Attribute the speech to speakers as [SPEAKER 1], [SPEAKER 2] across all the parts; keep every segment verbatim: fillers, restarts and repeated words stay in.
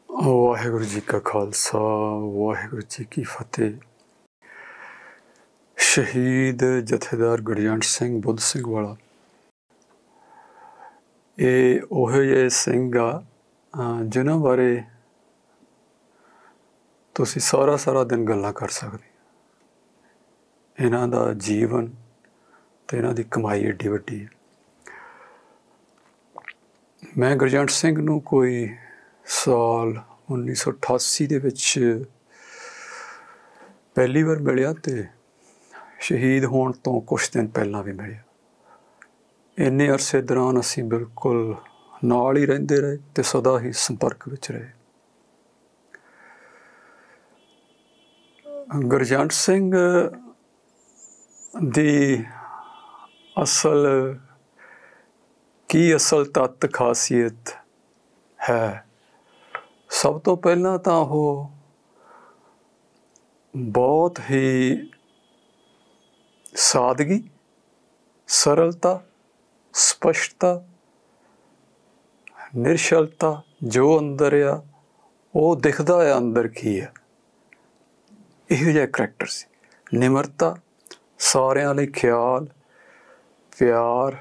[SPEAKER 1] ਵਾਹਿਗੁਰੂ ਜੀ ਕਾ ਖਾਲਸਾ ਵਾਹਿਗੁਰੂ ਜੀ ਕੀ ਫਤਿਹ। ਸ਼ਹੀਦ ਜਥੇਦਾਰ ਗੁਰਜੰਟ ਸਿੰਘ ਬੁੱਧ ਸਿੰਘ ਵਾਲਾ ਇਹ ਉਹੋ ਜਿਹੇ ਸਿੰਘ ਆ ਜਿਨ੍ਹਾਂ ਬਾਰੇ ਤੁਸੀਂ ਸਾਰਾ ਸਾਰਾ ਦਿਨ ਗੱਲਾਂ ਕਰ ਸਕਦੇ। ਇਹਨਾਂ ਦਾ ਜੀਵਨ ਅਤੇ ਇਹਨਾਂ ਦੀ ਕਮਾਈ ਏਡੀ ਵੱਡੀ ਹੈ। ਮੈਂ ਗੁਰਜੰਟ ਸਿੰਘ ਨੂੰ ਕੋਈ ਸਾਲ ਉੱਨੀ ਸੌ ਅਠਾਸੀ ਦੇ ਵਿੱਚ ਪਹਿਲੀ ਵਾਰ ਮਿਲਿਆ ਅਤੇ ਸ਼ਹੀਦ ਹੋਣ ਤੋਂ ਕੁਛ ਦਿਨ ਪਹਿਲਾਂ ਵੀ ਮਿਲਿਆ। ਇੰਨੇ ਅਰਸੇ ਦੌਰਾਨ ਅਸੀਂ ਬਿਲਕੁਲ ਨਾਲ ਹੀ ਰਹਿੰਦੇ ਰਹੇ ਅਤੇ ਸਦਾ ਹੀ ਸੰਪਰਕ ਵਿੱਚ ਰਹੇ। ਗੁਰਜੰਟ ਸਿੰਘ ਦੀ ਅਸਲ ਕੀ ਅਸਲ ਤੱਤ ਖਾਸੀਅਤ ਹੈ? ਸਭ ਤੋਂ ਪਹਿਲਾਂ ਤਾਂ ਉਹ ਬਹੁਤ ਹੀ ਸਾਦਗੀ, ਸਰਲਤਾ, ਸਪਸ਼ਟਤਾ, ਨਿਰਛਲਤਾ, ਜੋ ਅੰਦਰ ਆ ਉਹ ਦਿਖਦਾ ਆ ਅੰਦਰ ਕੀ ਆ, ਇਹੋ ਜਿਹਾ ਕਰੈਕਟਰ ਸੀ। ਨਿਮਰਤਾ, ਸਾਰਿਆਂ ਲਈ ਖਿਆਲ, ਪਿਆਰ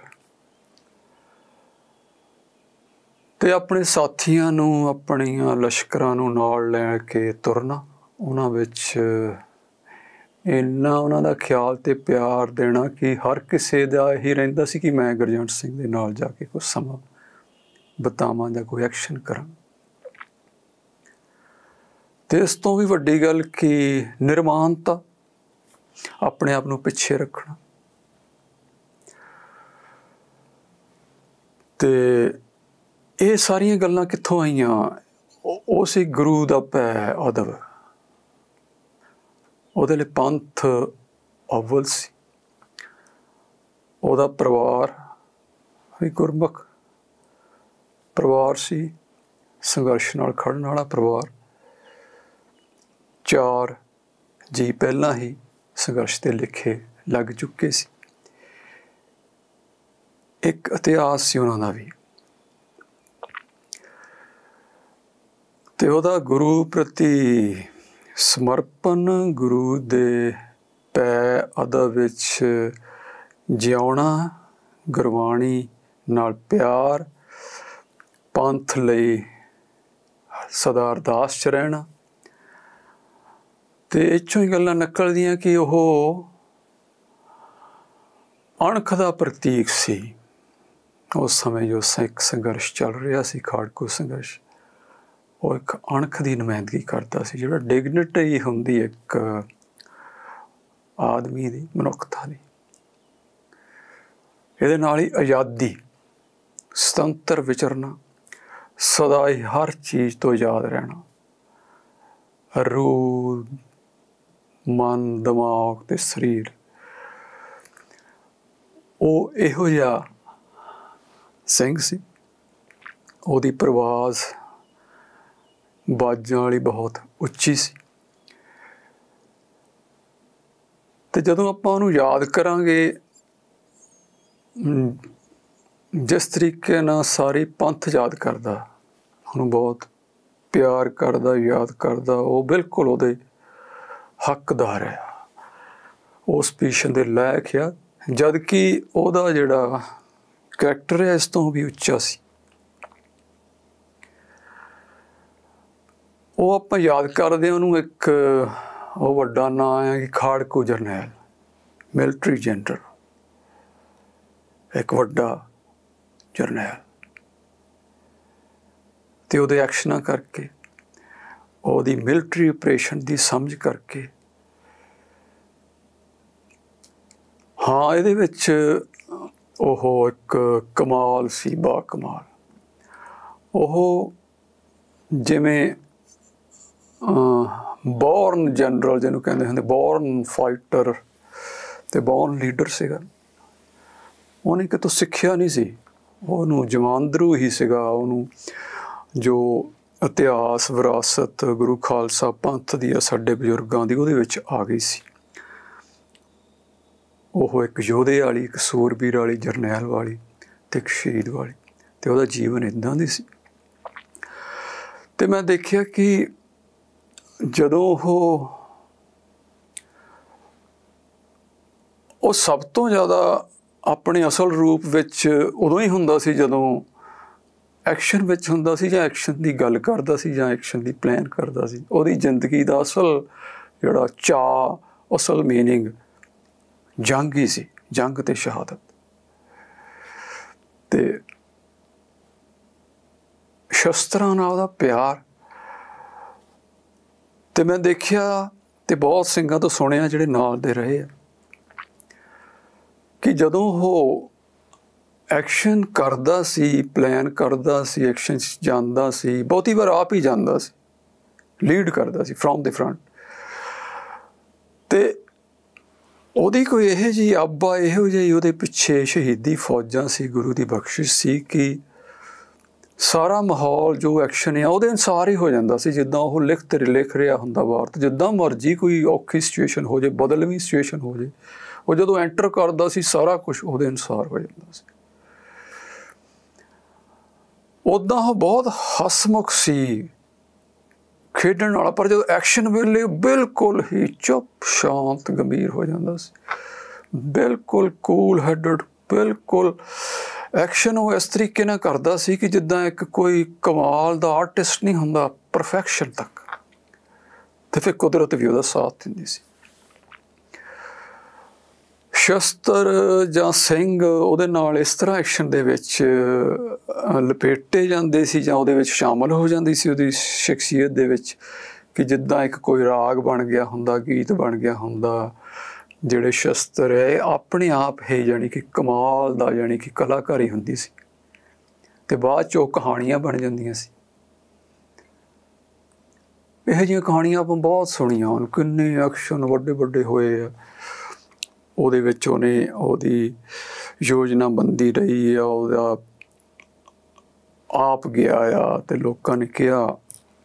[SPEAKER 1] ਅਤੇ ਆਪਣੇ ਸਾਥੀਆਂ ਨੂੰ, ਆਪਣੀਆਂ ਲਸ਼ਕਰਾਂ ਨੂੰ ਨਾਲ ਲੈ ਕੇ ਤੁਰਨਾ, ਉਹਨਾਂ ਵਿੱਚ ਇੰਨਾ ਉਹਨਾਂ ਦਾ ਖਿਆਲ ਅਤੇ ਪਿਆਰ ਦੇਣਾ ਕਿ ਹਰ ਕਿਸੇ ਦਾ ਇਹੀ ਰਹਿੰਦਾ ਸੀ ਕਿ ਮੈਂ ਗੁਰਜੰਟ ਸਿੰਘ ਦੇ ਨਾਲ ਜਾ ਕੇ ਕੁਛ ਸਮਾਂ ਬਿਤਾਵਾਂ ਜਾਂ ਕੋਈ ਐਕਸ਼ਨ ਕਰਾਂ। ਅਤੇ ਇਸ ਤੋਂ ਵੀ ਵੱਡੀ ਗੱਲ ਕਿ ਨਿਰਮਾਨਤਾ, ਆਪਣੇ ਆਪ ਨੂੰ ਪਿੱਛੇ ਰੱਖਣਾ ਅਤੇ ਇਹ ਸਾਰੀਆਂ ਗੱਲਾਂ ਕਿੱਥੋਂ ਆਈਆਂ? ਉਹ ਸੀ ਗੁਰੂ ਦਾ ਭੈ ਅਦਬ। ਉਹਦੇ ਲਈ ਪੰਥ ਅਵਲ ਸੀ। ਉਹਦਾ ਪਰਿਵਾਰ ਵੀ ਗੁਰਮੁਖ ਪਰਿਵਾਰ ਸੀ, ਸੰਘਰਸ਼ ਨਾਲ ਖੜ੍ਹਨ ਵਾਲਾ ਪਰਿਵਾਰ। ਚਾਰ ਜੀ ਪਹਿਲਾਂ ਹੀ ਸੰਘਰਸ਼ ਦੇ ਲਿਖੇ ਲੱਗ ਚੁੱਕੇ ਸੀ। ਇੱਕ ਇਤਿਹਾਸ ਸੀ ਉਹਨਾਂ ਦਾ ਵੀ। ਅਤੇ ਉਹਦਾ ਗੁਰੂ ਪ੍ਰਤੀ ਸਮਰਪਣ, ਗੁਰੂ ਦੇ ਭੈ ਅਦਬ ਵਿੱਚ ਜਿਉਣਾ, ਗੁਰਬਾਣੀ ਨਾਲ ਪਿਆਰ, ਪੰਥ ਲਈ ਸਦਾ ਅਰਦਾਸ 'ਚ ਰਹਿਣਾ। ਅਤੇ ਇਹ 'ਚੋਂ ਹੀ ਗੱਲਾਂ ਨਿਕਲਦੀਆਂ ਕਿ ਉਹ ਅਣਖ ਦਾ ਪ੍ਰਤੀਕ ਸੀ। ਉਸ ਸਮੇਂ ਜੋ ਸਿੱਖ ਸੰਘਰਸ਼ ਚੱਲ ਰਿਹਾ ਸੀ, ਖਾੜਕੂ ਸੰਘਰਸ਼, ਉਹ ਇੱਕ ਅਣਖ ਦੀ ਨੁਮਾਇੰਦਗੀ ਕਰਦਾ ਸੀ। ਜਿਹੜਾ ਡਿਗਨਿਟੀ ਹੁੰਦੀ ਇੱਕ ਆਦਮੀ ਦੀ, ਮਨੁੱਖਤਾ ਦੀ, ਇਹਦੇ ਨਾਲ ਹੀ ਆਜ਼ਾਦੀ, ਸੁਤੰਤਰ ਵਿਚਰਨਾ, ਸਦਾ ਹੀ ਹਰ ਚੀਜ਼ ਤੋਂ ਆਜ਼ਾਦ ਰਹਿਣਾ, ਰੂਹ, ਮਨ, ਦਿਮਾਗ ਅਤੇ ਸਰੀਰ। ਉਹ ਇਹੋ ਜਿਹਾ ਸਿੰਘ ਸੀ। ਉਹਦੀ ਪਰਵਾਜ਼ ਬਾਜਾਂ ਵਾਲੀ ਬਹੁਤ ਉੱਚੀ ਸੀ। ਅਤੇ ਜਦੋਂ ਆਪਾਂ ਉਹਨੂੰ ਯਾਦ ਕਰਾਂਗੇ, ਜਿਸ ਤਰੀਕੇ ਨਾਲ ਸਾਰੇ ਪੰਥ ਯਾਦ ਕਰਦਾ, ਉਹਨੂੰ ਬਹੁਤ ਪਿਆਰ ਕਰਦਾ, ਯਾਦ ਕਰਦਾ, ਉਹ ਬਿਲਕੁਲ ਉਹਦੇ ਹੱਕਦਾਰ ਆ, ਉਸ ਪੋਜੀਸ਼ਨ ਦੇ ਲਾਇਕ ਆ। ਜਦ ਕਿ ਉਹਦਾ ਜਿਹੜਾ ਕਰੈਕਟਰ ਹੈ ਇਸ ਤੋਂ ਵੀ ਉੱਚਾ ਸੀ। ਉਹ ਆਪਾਂ ਯਾਦ ਕਰਦੇ ਉਹਨੂੰ, ਇੱਕ ਉਹ ਵੱਡਾ ਨਾਂ ਹੈ ਕਿ ਖਾੜਕੂ ਜਰਨੈਲ, ਮਿਲਟਰੀ ਜਨਰਲ, ਇੱਕ ਵੱਡਾ ਜਰਨੈਲ। ਅਤੇ ਉਹਦੇ ਐਕਸ਼ਨਾਂ ਕਰਕੇ, ਉਹਦੀ ਮਿਲਟਰੀ ਆਪਰੇਸ਼ਨ ਦੀ ਸਮਝ ਕਰਕੇ, ਹਾਂ ਇਹਦੇ ਵਿੱਚ ਉਹ ਇੱਕ ਕਮਾਲ ਸੀ, ਬਾ ਕਮਾਲ। ਉਹ ਜਿਵੇਂ ਬੋਰਨ ਜਨਰਲ ਜਿਹਨੂੰ ਕਹਿੰਦੇ ਹੁੰਦੇ, ਬੋਰਨ ਫਾਈਟਰ ਅਤੇ ਬੋਰਨ ਲੀਡਰ ਸੀਗਾ। ਉਹਨੇ ਕਿਤੋਂ ਸਿੱਖਿਆ ਨਹੀਂ ਸੀ, ਉਹਨੂੰ ਜਮਾਂਦਰੂ ਹੀ ਸੀਗਾ। ਉਹਨੂੰ ਜੋ ਇਤਿਹਾਸ, ਵਿਰਾਸਤ, ਗੁਰੂ ਖਾਲਸਾ ਪੰਥ ਦੀ ਆ, ਸਾਡੇ ਬਜ਼ੁਰਗਾਂ ਦੀ, ਉਹਦੇ ਵਿੱਚ ਆ ਗਈ ਸੀ। ਉਹ ਇੱਕ ਯੋਧੇ ਵਾਲੀ, ਇੱਕ ਸੂਰਬੀਰ ਵਾਲੀ, ਜਰਨੈਲ ਵਾਲੀ ਅਤੇ ਇੱਕ ਸ਼ਹੀਦ ਵਾਲੀ। ਅਤੇ ਉਹਦਾ ਜੀਵਨ ਇੱਦਾਂ ਦੀ ਸੀ। ਤੇ ਮੈਂ ਦੇਖਿਆ ਕਿ ਜਦੋਂ ਉਹ ਉਹ ਸਭ ਤੋਂ ਜ਼ਿਆਦਾ ਆਪਣੇ ਅਸਲ ਰੂਪ ਵਿੱਚ ਉਦੋਂ ਹੀ ਹੁੰਦਾ ਸੀ ਜਦੋਂ ਐਕਸ਼ਨ ਵਿੱਚ ਹੁੰਦਾ ਸੀ ਜਾਂ ਐਕਸ਼ਨ ਦੀ ਗੱਲ ਕਰਦਾ ਸੀ ਜਾਂ ਐਕਸ਼ਨ ਦੀ ਪਲਾਨ ਕਰਦਾ ਸੀ। ਉਹਦੀ ਜ਼ਿੰਦਗੀ ਦਾ ਅਸਲ ਜਿਹੜਾ ਚਾਅ, ਅਸਲ ਮੀਨਿੰਗ ਜੰਗ ਹੀ ਸੀ, ਜੰਗ ਤੇ ਸ਼ਹਾਦਤ। ਤੇ ਸ਼ਸਤਰਾਂ ਨਾਲ ਉਹਦਾ ਪਿਆਰ। ਤੇ ਮੈਂ ਦੇਖਿਆ ਤੇ ਬਹੁਤ ਸਿੰਘਾਂ ਤੋਂ ਸੁਣਿਆ ਜਿਹੜੇ ਨਾਲ ਦੇ ਰਹੇ ਆ ਕਿ ਜਦੋਂ ਉਹ ਐਕਸ਼ਨ ਕਰਦਾ ਸੀ, ਪਲਾਨ ਕਰਦਾ ਸੀ, ਐਕਸ਼ਨ 'ਚ ਜਾਂਦਾ ਸੀ, ਬਹੁਤੀ ਵਾਰ ਆਪ ਹੀ ਜਾਂਦਾ ਸੀ, ਲੀਡ ਕਰਦਾ ਸੀ ਫਰੋਮ ਦ ਫਰੰਟ। ਤੇ ਉਹਦੀ ਕੋਈ ਇਹੋ ਜਿਹੀ ਆਬਾ, ਇਹੋ ਜਿਹੀ ਉਹਦੇ ਪਿੱਛੇ ਸ਼ਹੀਦੀ ਫੌਜਾਂ ਸੀ, ਗੁਰੂ ਦੀ ਬਖਸ਼ਿਸ਼ ਸੀ ਕਿ ਸਾਰਾ ਮਾਹੌਲ ਜੋ ਐਕਸ਼ਨ ਆ ਉਹਦੇ ਅਨੁਸਾਰ ਹੀ ਹੋ ਜਾਂਦਾ ਸੀ। ਜਿੱਦਾਂ ਉਹ ਲਿਖ ਤੇ ਲਿਖ ਰਿਹਾ ਹੁੰਦਾ ਵਾਰਤ, ਜਿੱਦਾਂ ਮਰਜ਼ੀ ਕੋਈ ਔਖੀ ਸਿਚੁਏਸ਼ਨ ਹੋ ਜਾਏ, ਬਦਲਵੀਂ ਸਿਚੁਏਸ਼ਨ ਹੋ ਜਾਏ, ਉਹ ਜਦੋਂ ਐਂਟਰ ਕਰਦਾ ਸੀ ਸਾਰਾ ਕੁਛ ਉਹਦੇ ਅਨੁਸਾਰ ਹੋ ਜਾਂਦਾ ਸੀ। ਉੱਦਾਂ ਉਹ ਬਹੁਤ ਹਸਮੁਖ ਸੀ, ਖੇਡਣ ਵਾਲਾ, ਪਰ ਜਦੋਂ ਐਕਸ਼ਨ ਵੇਲੇ ਬਿਲਕੁਲ ਹੀ ਚੁੱਪ, ਸ਼ਾਂਤ, ਗੰਭੀਰ ਹੋ ਜਾਂਦਾ ਸੀ, ਬਿਲਕੁਲ ਕੂਲ ਹੈਡਡ। ਬਿਲਕੁਲ ਐਕਸ਼ਨ ਉਹ ਇਸ ਤਰੀਕੇ ਨਾਲ ਕਰਦਾ ਸੀ ਕਿ ਜਿੱਦਾਂ ਇੱਕ ਕੋਈ ਕਮਾਲ ਦਾ ਆਰਟਿਸਟ ਨਹੀਂ ਹੁੰਦਾ, ਪਰਫੈਕਸ਼ਨ ਤੱਕ। ਤੇ ਫਿਰ ਕੁਦਰਤ ਵੀ ਉਹਦਾ ਸਾਥ ਦਿੰਦੀ ਸੀ। ਸ਼ਸਤਰ ਜਾਂ ਸਿੰਘ ਉਹਦੇ ਨਾਲ ਇਸ ਤਰ੍ਹਾਂ ਐਕਸ਼ਨ ਦੇ ਵਿੱਚ ਲਪੇਟੇ ਜਾਂਦੇ ਸੀ ਜਾਂ ਉਹਦੇ ਵਿੱਚ ਸ਼ਾਮਲ ਹੋ ਜਾਂਦੀ ਸੀ ਉਹਦੀ ਸ਼ਖਸੀਅਤ ਦੇ ਵਿੱਚ ਕਿ ਜਿੱਦਾਂ ਇੱਕ ਕੋਈ ਰਾਗ ਬਣ ਗਿਆ ਹੁੰਦਾ, ਗੀਤ ਬਣ ਗਿਆ ਹੁੰਦਾ। ਜਿਹੜੇ ਸ਼ਸਤਰ ਹੈ ਆਪਣੇ ਆਪ ਹੀ ਜਾਣੀ ਕਿ ਕਮਾਲ ਦਾ, ਜਾਣੀ ਕਿ ਕਲਾਕਾਰੀ ਹੁੰਦੀ ਸੀ ਤੇ ਬਾਅਦ 'ਚ ਉਹ ਕਹਾਣੀਆਂ ਬਣ ਜਾਂਦੀਆਂ ਸੀ। ਇਹੋ ਜਿਹੀਆਂ ਕਹਾਣੀਆਂ ਆਪਾਂ ਬਹੁਤ ਸੁਣੀਆਂ ਹਨ, ਕਿੰਨੇ ਐਕਸ਼ਨ ਵੱਡੇ ਵੱਡੇ ਹੋਏ ਆ। ਉਹਦੇ ਵਿੱਚ ਉਹਨੇ ਉਹਦੀ ਯੋਜਨਾਬੰਦੀ ਰਹੀ ਆ, ਉਹਦਾ ਆਪ ਗਿਆ ਆ ਤੇ ਲੋਕਾਂ ਨੇ ਕਿਹਾ।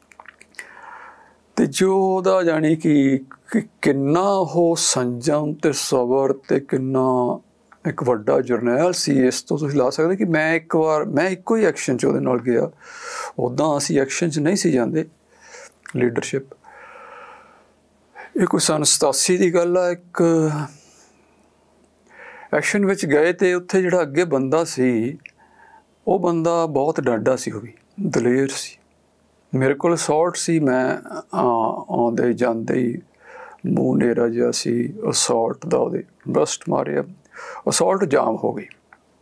[SPEAKER 1] ਤੇ ਜੋ ਉਹਦਾ ਜਾਣੀ ਕਿ ਕਿੰਨਾ ਉਹ ਸੰਜਮ ਤੇ ਸਬਰ ਤੇ ਕਿੰਨਾ ਇੱਕ ਵੱਡਾ ਜਰਨੈਲ ਸੀ, ਇਸ ਤੋਂ ਤੁਸੀਂ ਲਾ ਸਕਦੇ ਕਿ ਮੈਂ ਇੱਕ ਵਾਰ ਮੈਂ ਇੱਕੋ ਹੀ ਐਕਸ਼ਨ 'ਚ ਉਹਦੇ ਨਾਲ ਗਿਆ। ਉੱਦਾਂ ਅਸੀਂ ਐਕਸ਼ਨ 'ਚ ਨਹੀਂ ਸੀ ਜਾਂਦੇ ਲੀਡਰਸ਼ਿਪ। ਇਹ ਕੋਈ ਸੰਨ ਸਤਾਸੀ ਦੀ ਗੱਲ ਆ। ਇੱਕ ਐਕਸ਼ਨ ਵਿੱਚ ਗਏ ਤੇ ਉੱਥੇ ਜਿਹੜਾ ਅੱਗੇ ਬੰਦਾ ਸੀ ਉਹ ਬੰਦਾ ਬਹੁਤ ਡਾਢਾ ਸੀ, ਉਹ ਵੀ ਦਲੇਰ ਸੀ। ਮੇਰੇ ਕੋਲ ਅਸੌਲਟ ਸੀ, ਮੈਂ ਆਉਂਦੇ ਜਾਂਦੇ ਹੀ ਮੂੰਹ ਨੇਰਾ ਜਿਹਾ ਸੀ ਅਸੌਲਟ ਦਾ, ਉਹਦੇ ਬਰਸਟ ਮਾਰਿਆ, ਅਸੌਲਟ ਜਾਮ ਹੋ ਗਈ।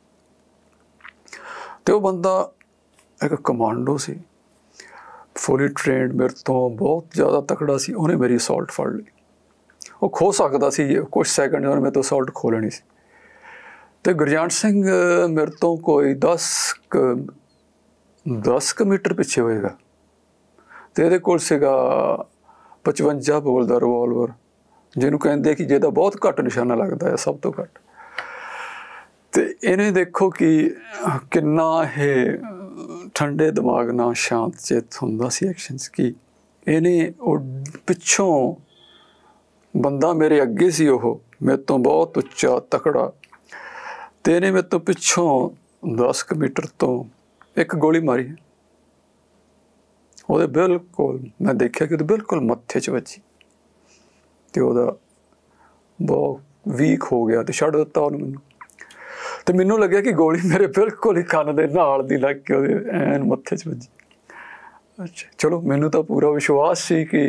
[SPEAKER 1] ਤੇ ਉਹ ਬੰਦਾ ਇੱਕ ਕਮਾਂਡੋ ਸੀ, ਫੁਲੀ ਟ੍ਰੇਨਡ, ਮੇਰੇ ਤੋਂ ਬਹੁਤ ਜ਼ਿਆਦਾ ਤਕੜਾ ਸੀ। ਉਹਨੇ ਮੇਰੀ ਅਸੌਲਟ ਫੜ ਲਈ। ਉਹ ਖੋ ਸਕਦਾ ਸੀ ਕੁਛ ਸੈਕਿੰਡ, ਉਹਨੇ ਮੇਰੇ ਤੋਂ ਅਸੌਲਟ ਖੋ ਲੈਣੀ ਸੀ। ਤੇ ਗੁਰਜੰਟ ਸਿੰਘ ਮੇਰੇ ਤੋਂ ਕੋਈ ਦਸ ਕੁ ਦਸ ਕੁ ਮੀਟਰ ਪਿੱਛੇ ਹੋਏਗਾ ਤੇ ਇਹਦੇ ਕੋਲ ਸੀਗਾ ਪਚਵੰਜਾ ਬੋਲ ਦਾ ਰਿਵਾਲਵਰ, ਜਿਹਨੂੰ ਕਹਿੰਦੇ ਕਿ ਜਿਹਦਾ ਬਹੁਤ ਘੱਟ ਨਿਸ਼ਾਨਾ ਲੱਗਦਾ ਹੈ, ਸਭ ਤੋਂ ਘੱਟ। ਤੇ ਇਹਨੇ ਦੇਖੋ ਕਿ ਕਿੰਨਾ ਇਹ ਠੰਡੇ ਦਿਮਾਗ ਨਾਲ ਸ਼ਾਂਤ ਚਿੱਤ ਹੁੰਦਾ ਸੀ ਐਕਸ਼ਨ 'ਚ ਕਿ ਇਹਨੇ ਉਹ ਪਿੱਛੋਂ ਬੰਦਾ ਮੇਰੇ ਅੱਗੇ ਸੀ, ਉਹ ਮੇਰੇ ਤੋਂ ਬਹੁਤ ਉੱਚਾ ਤਕੜਾ, ਤੇ ਇਹਨੇ ਮੇਰੇ ਤੋਂ ਪਿੱਛੋਂ ਦਸ ਕੁ ਮੀਟਰ ਤੋਂ ਇੱਕ ਗੋਲੀ ਮਾਰੀ। ਉਹਦੇ ਬਿਲਕੁਲ ਮੈਂ ਦੇਖਿਆ ਕਿ ਉਹਦੇ ਬਿਲਕੁਲ ਮੱਥੇ 'ਚ ਵੱਜੀ ਤੇ ਉਹਦਾ ਬਹੁਤ ਵੀਕ ਹੋ ਗਿਆ ਤੇ ਛੱਡ ਦਿੱਤਾ ਉਹਨੂੰ ਮੈਨੂੰ। ਤੇ ਮੈਨੂੰ ਲੱਗਿਆ ਕਿ ਗੋਲੀ ਮੇਰੇ ਬਿਲਕੁਲ ਹੀ ਕੰਨ ਦੇ ਨਾਲ ਦੀ ਲੱਗ ਕੇ ਉਹਦੇ ਐਨ ਮੱਥੇ 'ਚ ਵੱਜੀ। ਅੱਛਾ ਚਲੋ, ਮੈਨੂੰ ਤਾਂ ਪੂਰਾ ਵਿਸ਼ਵਾਸ ਸੀ ਕਿ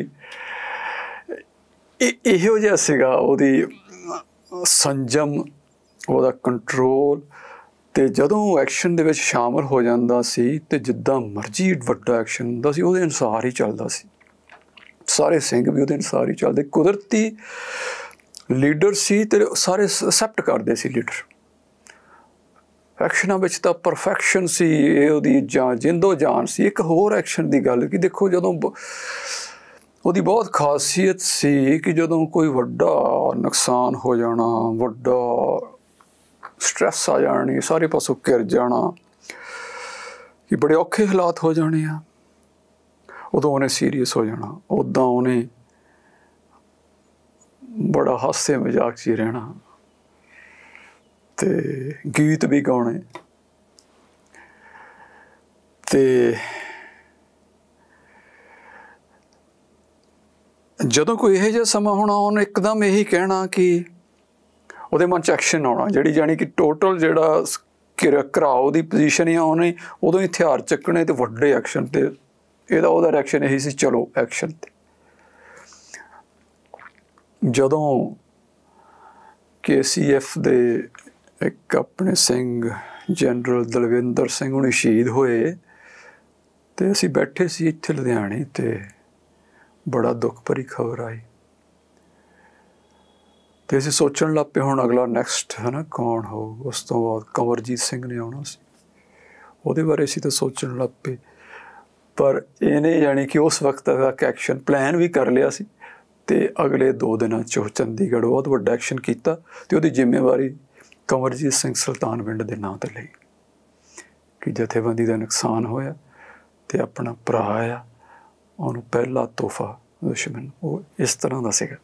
[SPEAKER 1] ਇਹੋ ਜਿਹਾ ਸੀਗਾ ਉਹਦੀ ਸੰਜਮ, ਉਹਦਾ ਕੰਟਰੋਲ। ਤੇ ਜਦੋਂ ਉਹ ਐਕਸ਼ਨ ਦੇ ਵਿੱਚ ਸ਼ਾਮਲ ਹੋ ਜਾਂਦਾ ਸੀ ਤੇ ਜਿੱਦਾਂ ਮਰਜ਼ੀ ਵੱਡਾ ਐਕਸ਼ਨ ਹੁੰਦਾ ਸੀ ਉਹਦੇ ਅਨੁਸਾਰ ਹੀ ਚੱਲਦਾ ਸੀ। ਸਾਰੇ ਸਿੰਘ ਵੀ ਉਹਦੇ ਅਨੁਸਾਰ ਹੀ ਚੱਲਦੇ। ਕੁਦਰਤੀ ਲੀਡਰ ਸੀ ਤੇ ਸਾਰੇ ਅਸੈਪਟ ਕਰਦੇ ਸੀ ਲੀਡਰ। ਐਕਸ਼ਨਾਂ ਵਿੱਚ ਤਾਂ ਪਰਫੈਕਸ਼ਨ ਸੀ, ਇਹ ਉਹਦੀ ਜਾਂ ਜਿੰਦੋ ਜਾਨ ਸੀ। ਇੱਕ ਹੋਰ ਐਕਸ਼ਨ ਦੀ ਗੱਲ ਕਿ ਦੇਖੋ, ਜਦੋਂ ਉਹਦੀ ਬਹੁਤ ਖਾਸੀਅਤ ਸੀ ਕਿ ਜਦੋਂ ਕੋਈ ਵੱਡਾ ਨੁਕਸਾਨ ਹੋ ਜਾਣਾ, ਵੱਡਾ ਸਟ੍ਰੈਸ ਆ ਜਾਣੀ, ਸਾਰੇ ਪਾਸੋਂ ਘਿਰ ਜਾਣਾ, ਕਿ ਬੜੇ ਔਖੇ ਹਾਲਾਤ ਹੋ ਜਾਣੇ ਆ, ਉਦੋਂ ਉਹਨੇ ਸੀਰੀਅਸ ਹੋ ਜਾਣਾ। ਉੱਦਾਂ ਉਹਨੇ ਬੜਾ ਹਾਸੇ ਮਜ਼ਾਕ 'ਚ ਹੀ ਰਹਿਣਾ ਤੇ ਗੀਤ ਵੀ ਗਾਉਣੇ। ਤੇ ਜਦੋਂ ਕੋਈ ਇਹੋ ਜਿਹਾ ਸਮਾਂ ਹੋਣਾ ਉਹਨੇ ਇੱਕਦਮ ਇਹੀ ਕਹਿਣਾ ਕਿ ਉਹਦੇ ਮਨ 'ਚ ਐਕਸ਼ਨ ਆਉਣਾ, ਜਿਹੜੀ ਜਾਣੀ ਕਿ ਟੋਟਲ ਜਿਹੜਾ ਘਿਰਾਓ ਦੀ ਪੋਜੀਸ਼ਨ ਆ ਉਹਨੇ ਉਦੋਂ ਹੀ ਹਥਿਆਰ ਚੱਕਣੇ ਤੇ ਵੱਡੇ ਐਕਸ਼ਨ ਤੇ ਇਹਦਾ ਉਹਦਾ ਰਿਐਕਸ਼ਨ ਇਹੀ ਸੀ, ਚਲੋ ਐਕਸ਼ਨ ਤੇ। ਜਦੋਂ ਕੇ ਸੀ ਐਫ ਦੇ ਇੱਕ ਆਪਣੇ ਸਿੰਘ ਜਨਰਲ ਦਲਵਿੰਦਰ ਸਿੰਘ ਹੁਣੀ ਸ਼ਹੀਦ ਹੋਏ ਤੇ ਅਸੀਂ ਬੈਠੇ ਸੀ ਇੱਥੇ ਲੁਧਿਆਣੇ ਤੇ ਬੜਾ ਦੁੱਖ ਭਰੀ ਖਬਰ ਆਈ ਤੇ ਅਸੀਂ ਸੋਚਣ ਲੱਗ ਪਏ ਹੁਣ ਅਗਲਾ ਨੈਕਸਟ ਹੈ ਨਾ ਕੌਣ ਹੋਊ। ਉਸ ਤੋਂ ਬਾਅਦ ਕੰਵਰਜੀਤ ਸਿੰਘ ਨੇ ਆਉਣਾ ਸੀ, ਉਹਦੇ ਬਾਰੇ ਅਸੀਂ ਤਾਂ ਸੋਚਣ ਲੱਗ ਪਏ, ਪਰ ਇਹਨੇ ਯਾਨੀ ਕਿ ਉਸ ਵਕਤ ਤੱਕ ਐਕਸ਼ਨ ਪਲਾਨ ਵੀ ਕਰ ਲਿਆ ਸੀ ਤੇ ਅਗਲੇ ਦੋ ਦਿਨਾਂ 'ਚ ਉਹ ਚੰਡੀਗੜ੍ਹ ਬਹੁਤ ਵੱਡਾ ਐਕਸ਼ਨ ਕੀਤਾ ਤੇ ਉਹਦੀ ਜ਼ਿੰਮੇਵਾਰੀ ਕੰਵਰਜੀਤ ਸਿੰਘ ਸੁਲਤਾਨਵਿੰਡ ਦੇ ਨਾਂ 'ਤੇ ਲਈ ਕਿ ਜਥੇਬੰਦੀ ਦਾ ਨੁਕਸਾਨ ਹੋਇਆ ਤੇ ਆਪਣਾ ਭਰਾ ਆ ਉਹਨੂੰ ਪਹਿਲਾ ਤੋਹਫਾ ਦੁਸ਼ਮਣ, ਉਹ ਇਸ ਤਰ੍ਹਾਂ ਦਾ ਸੀਗਾ।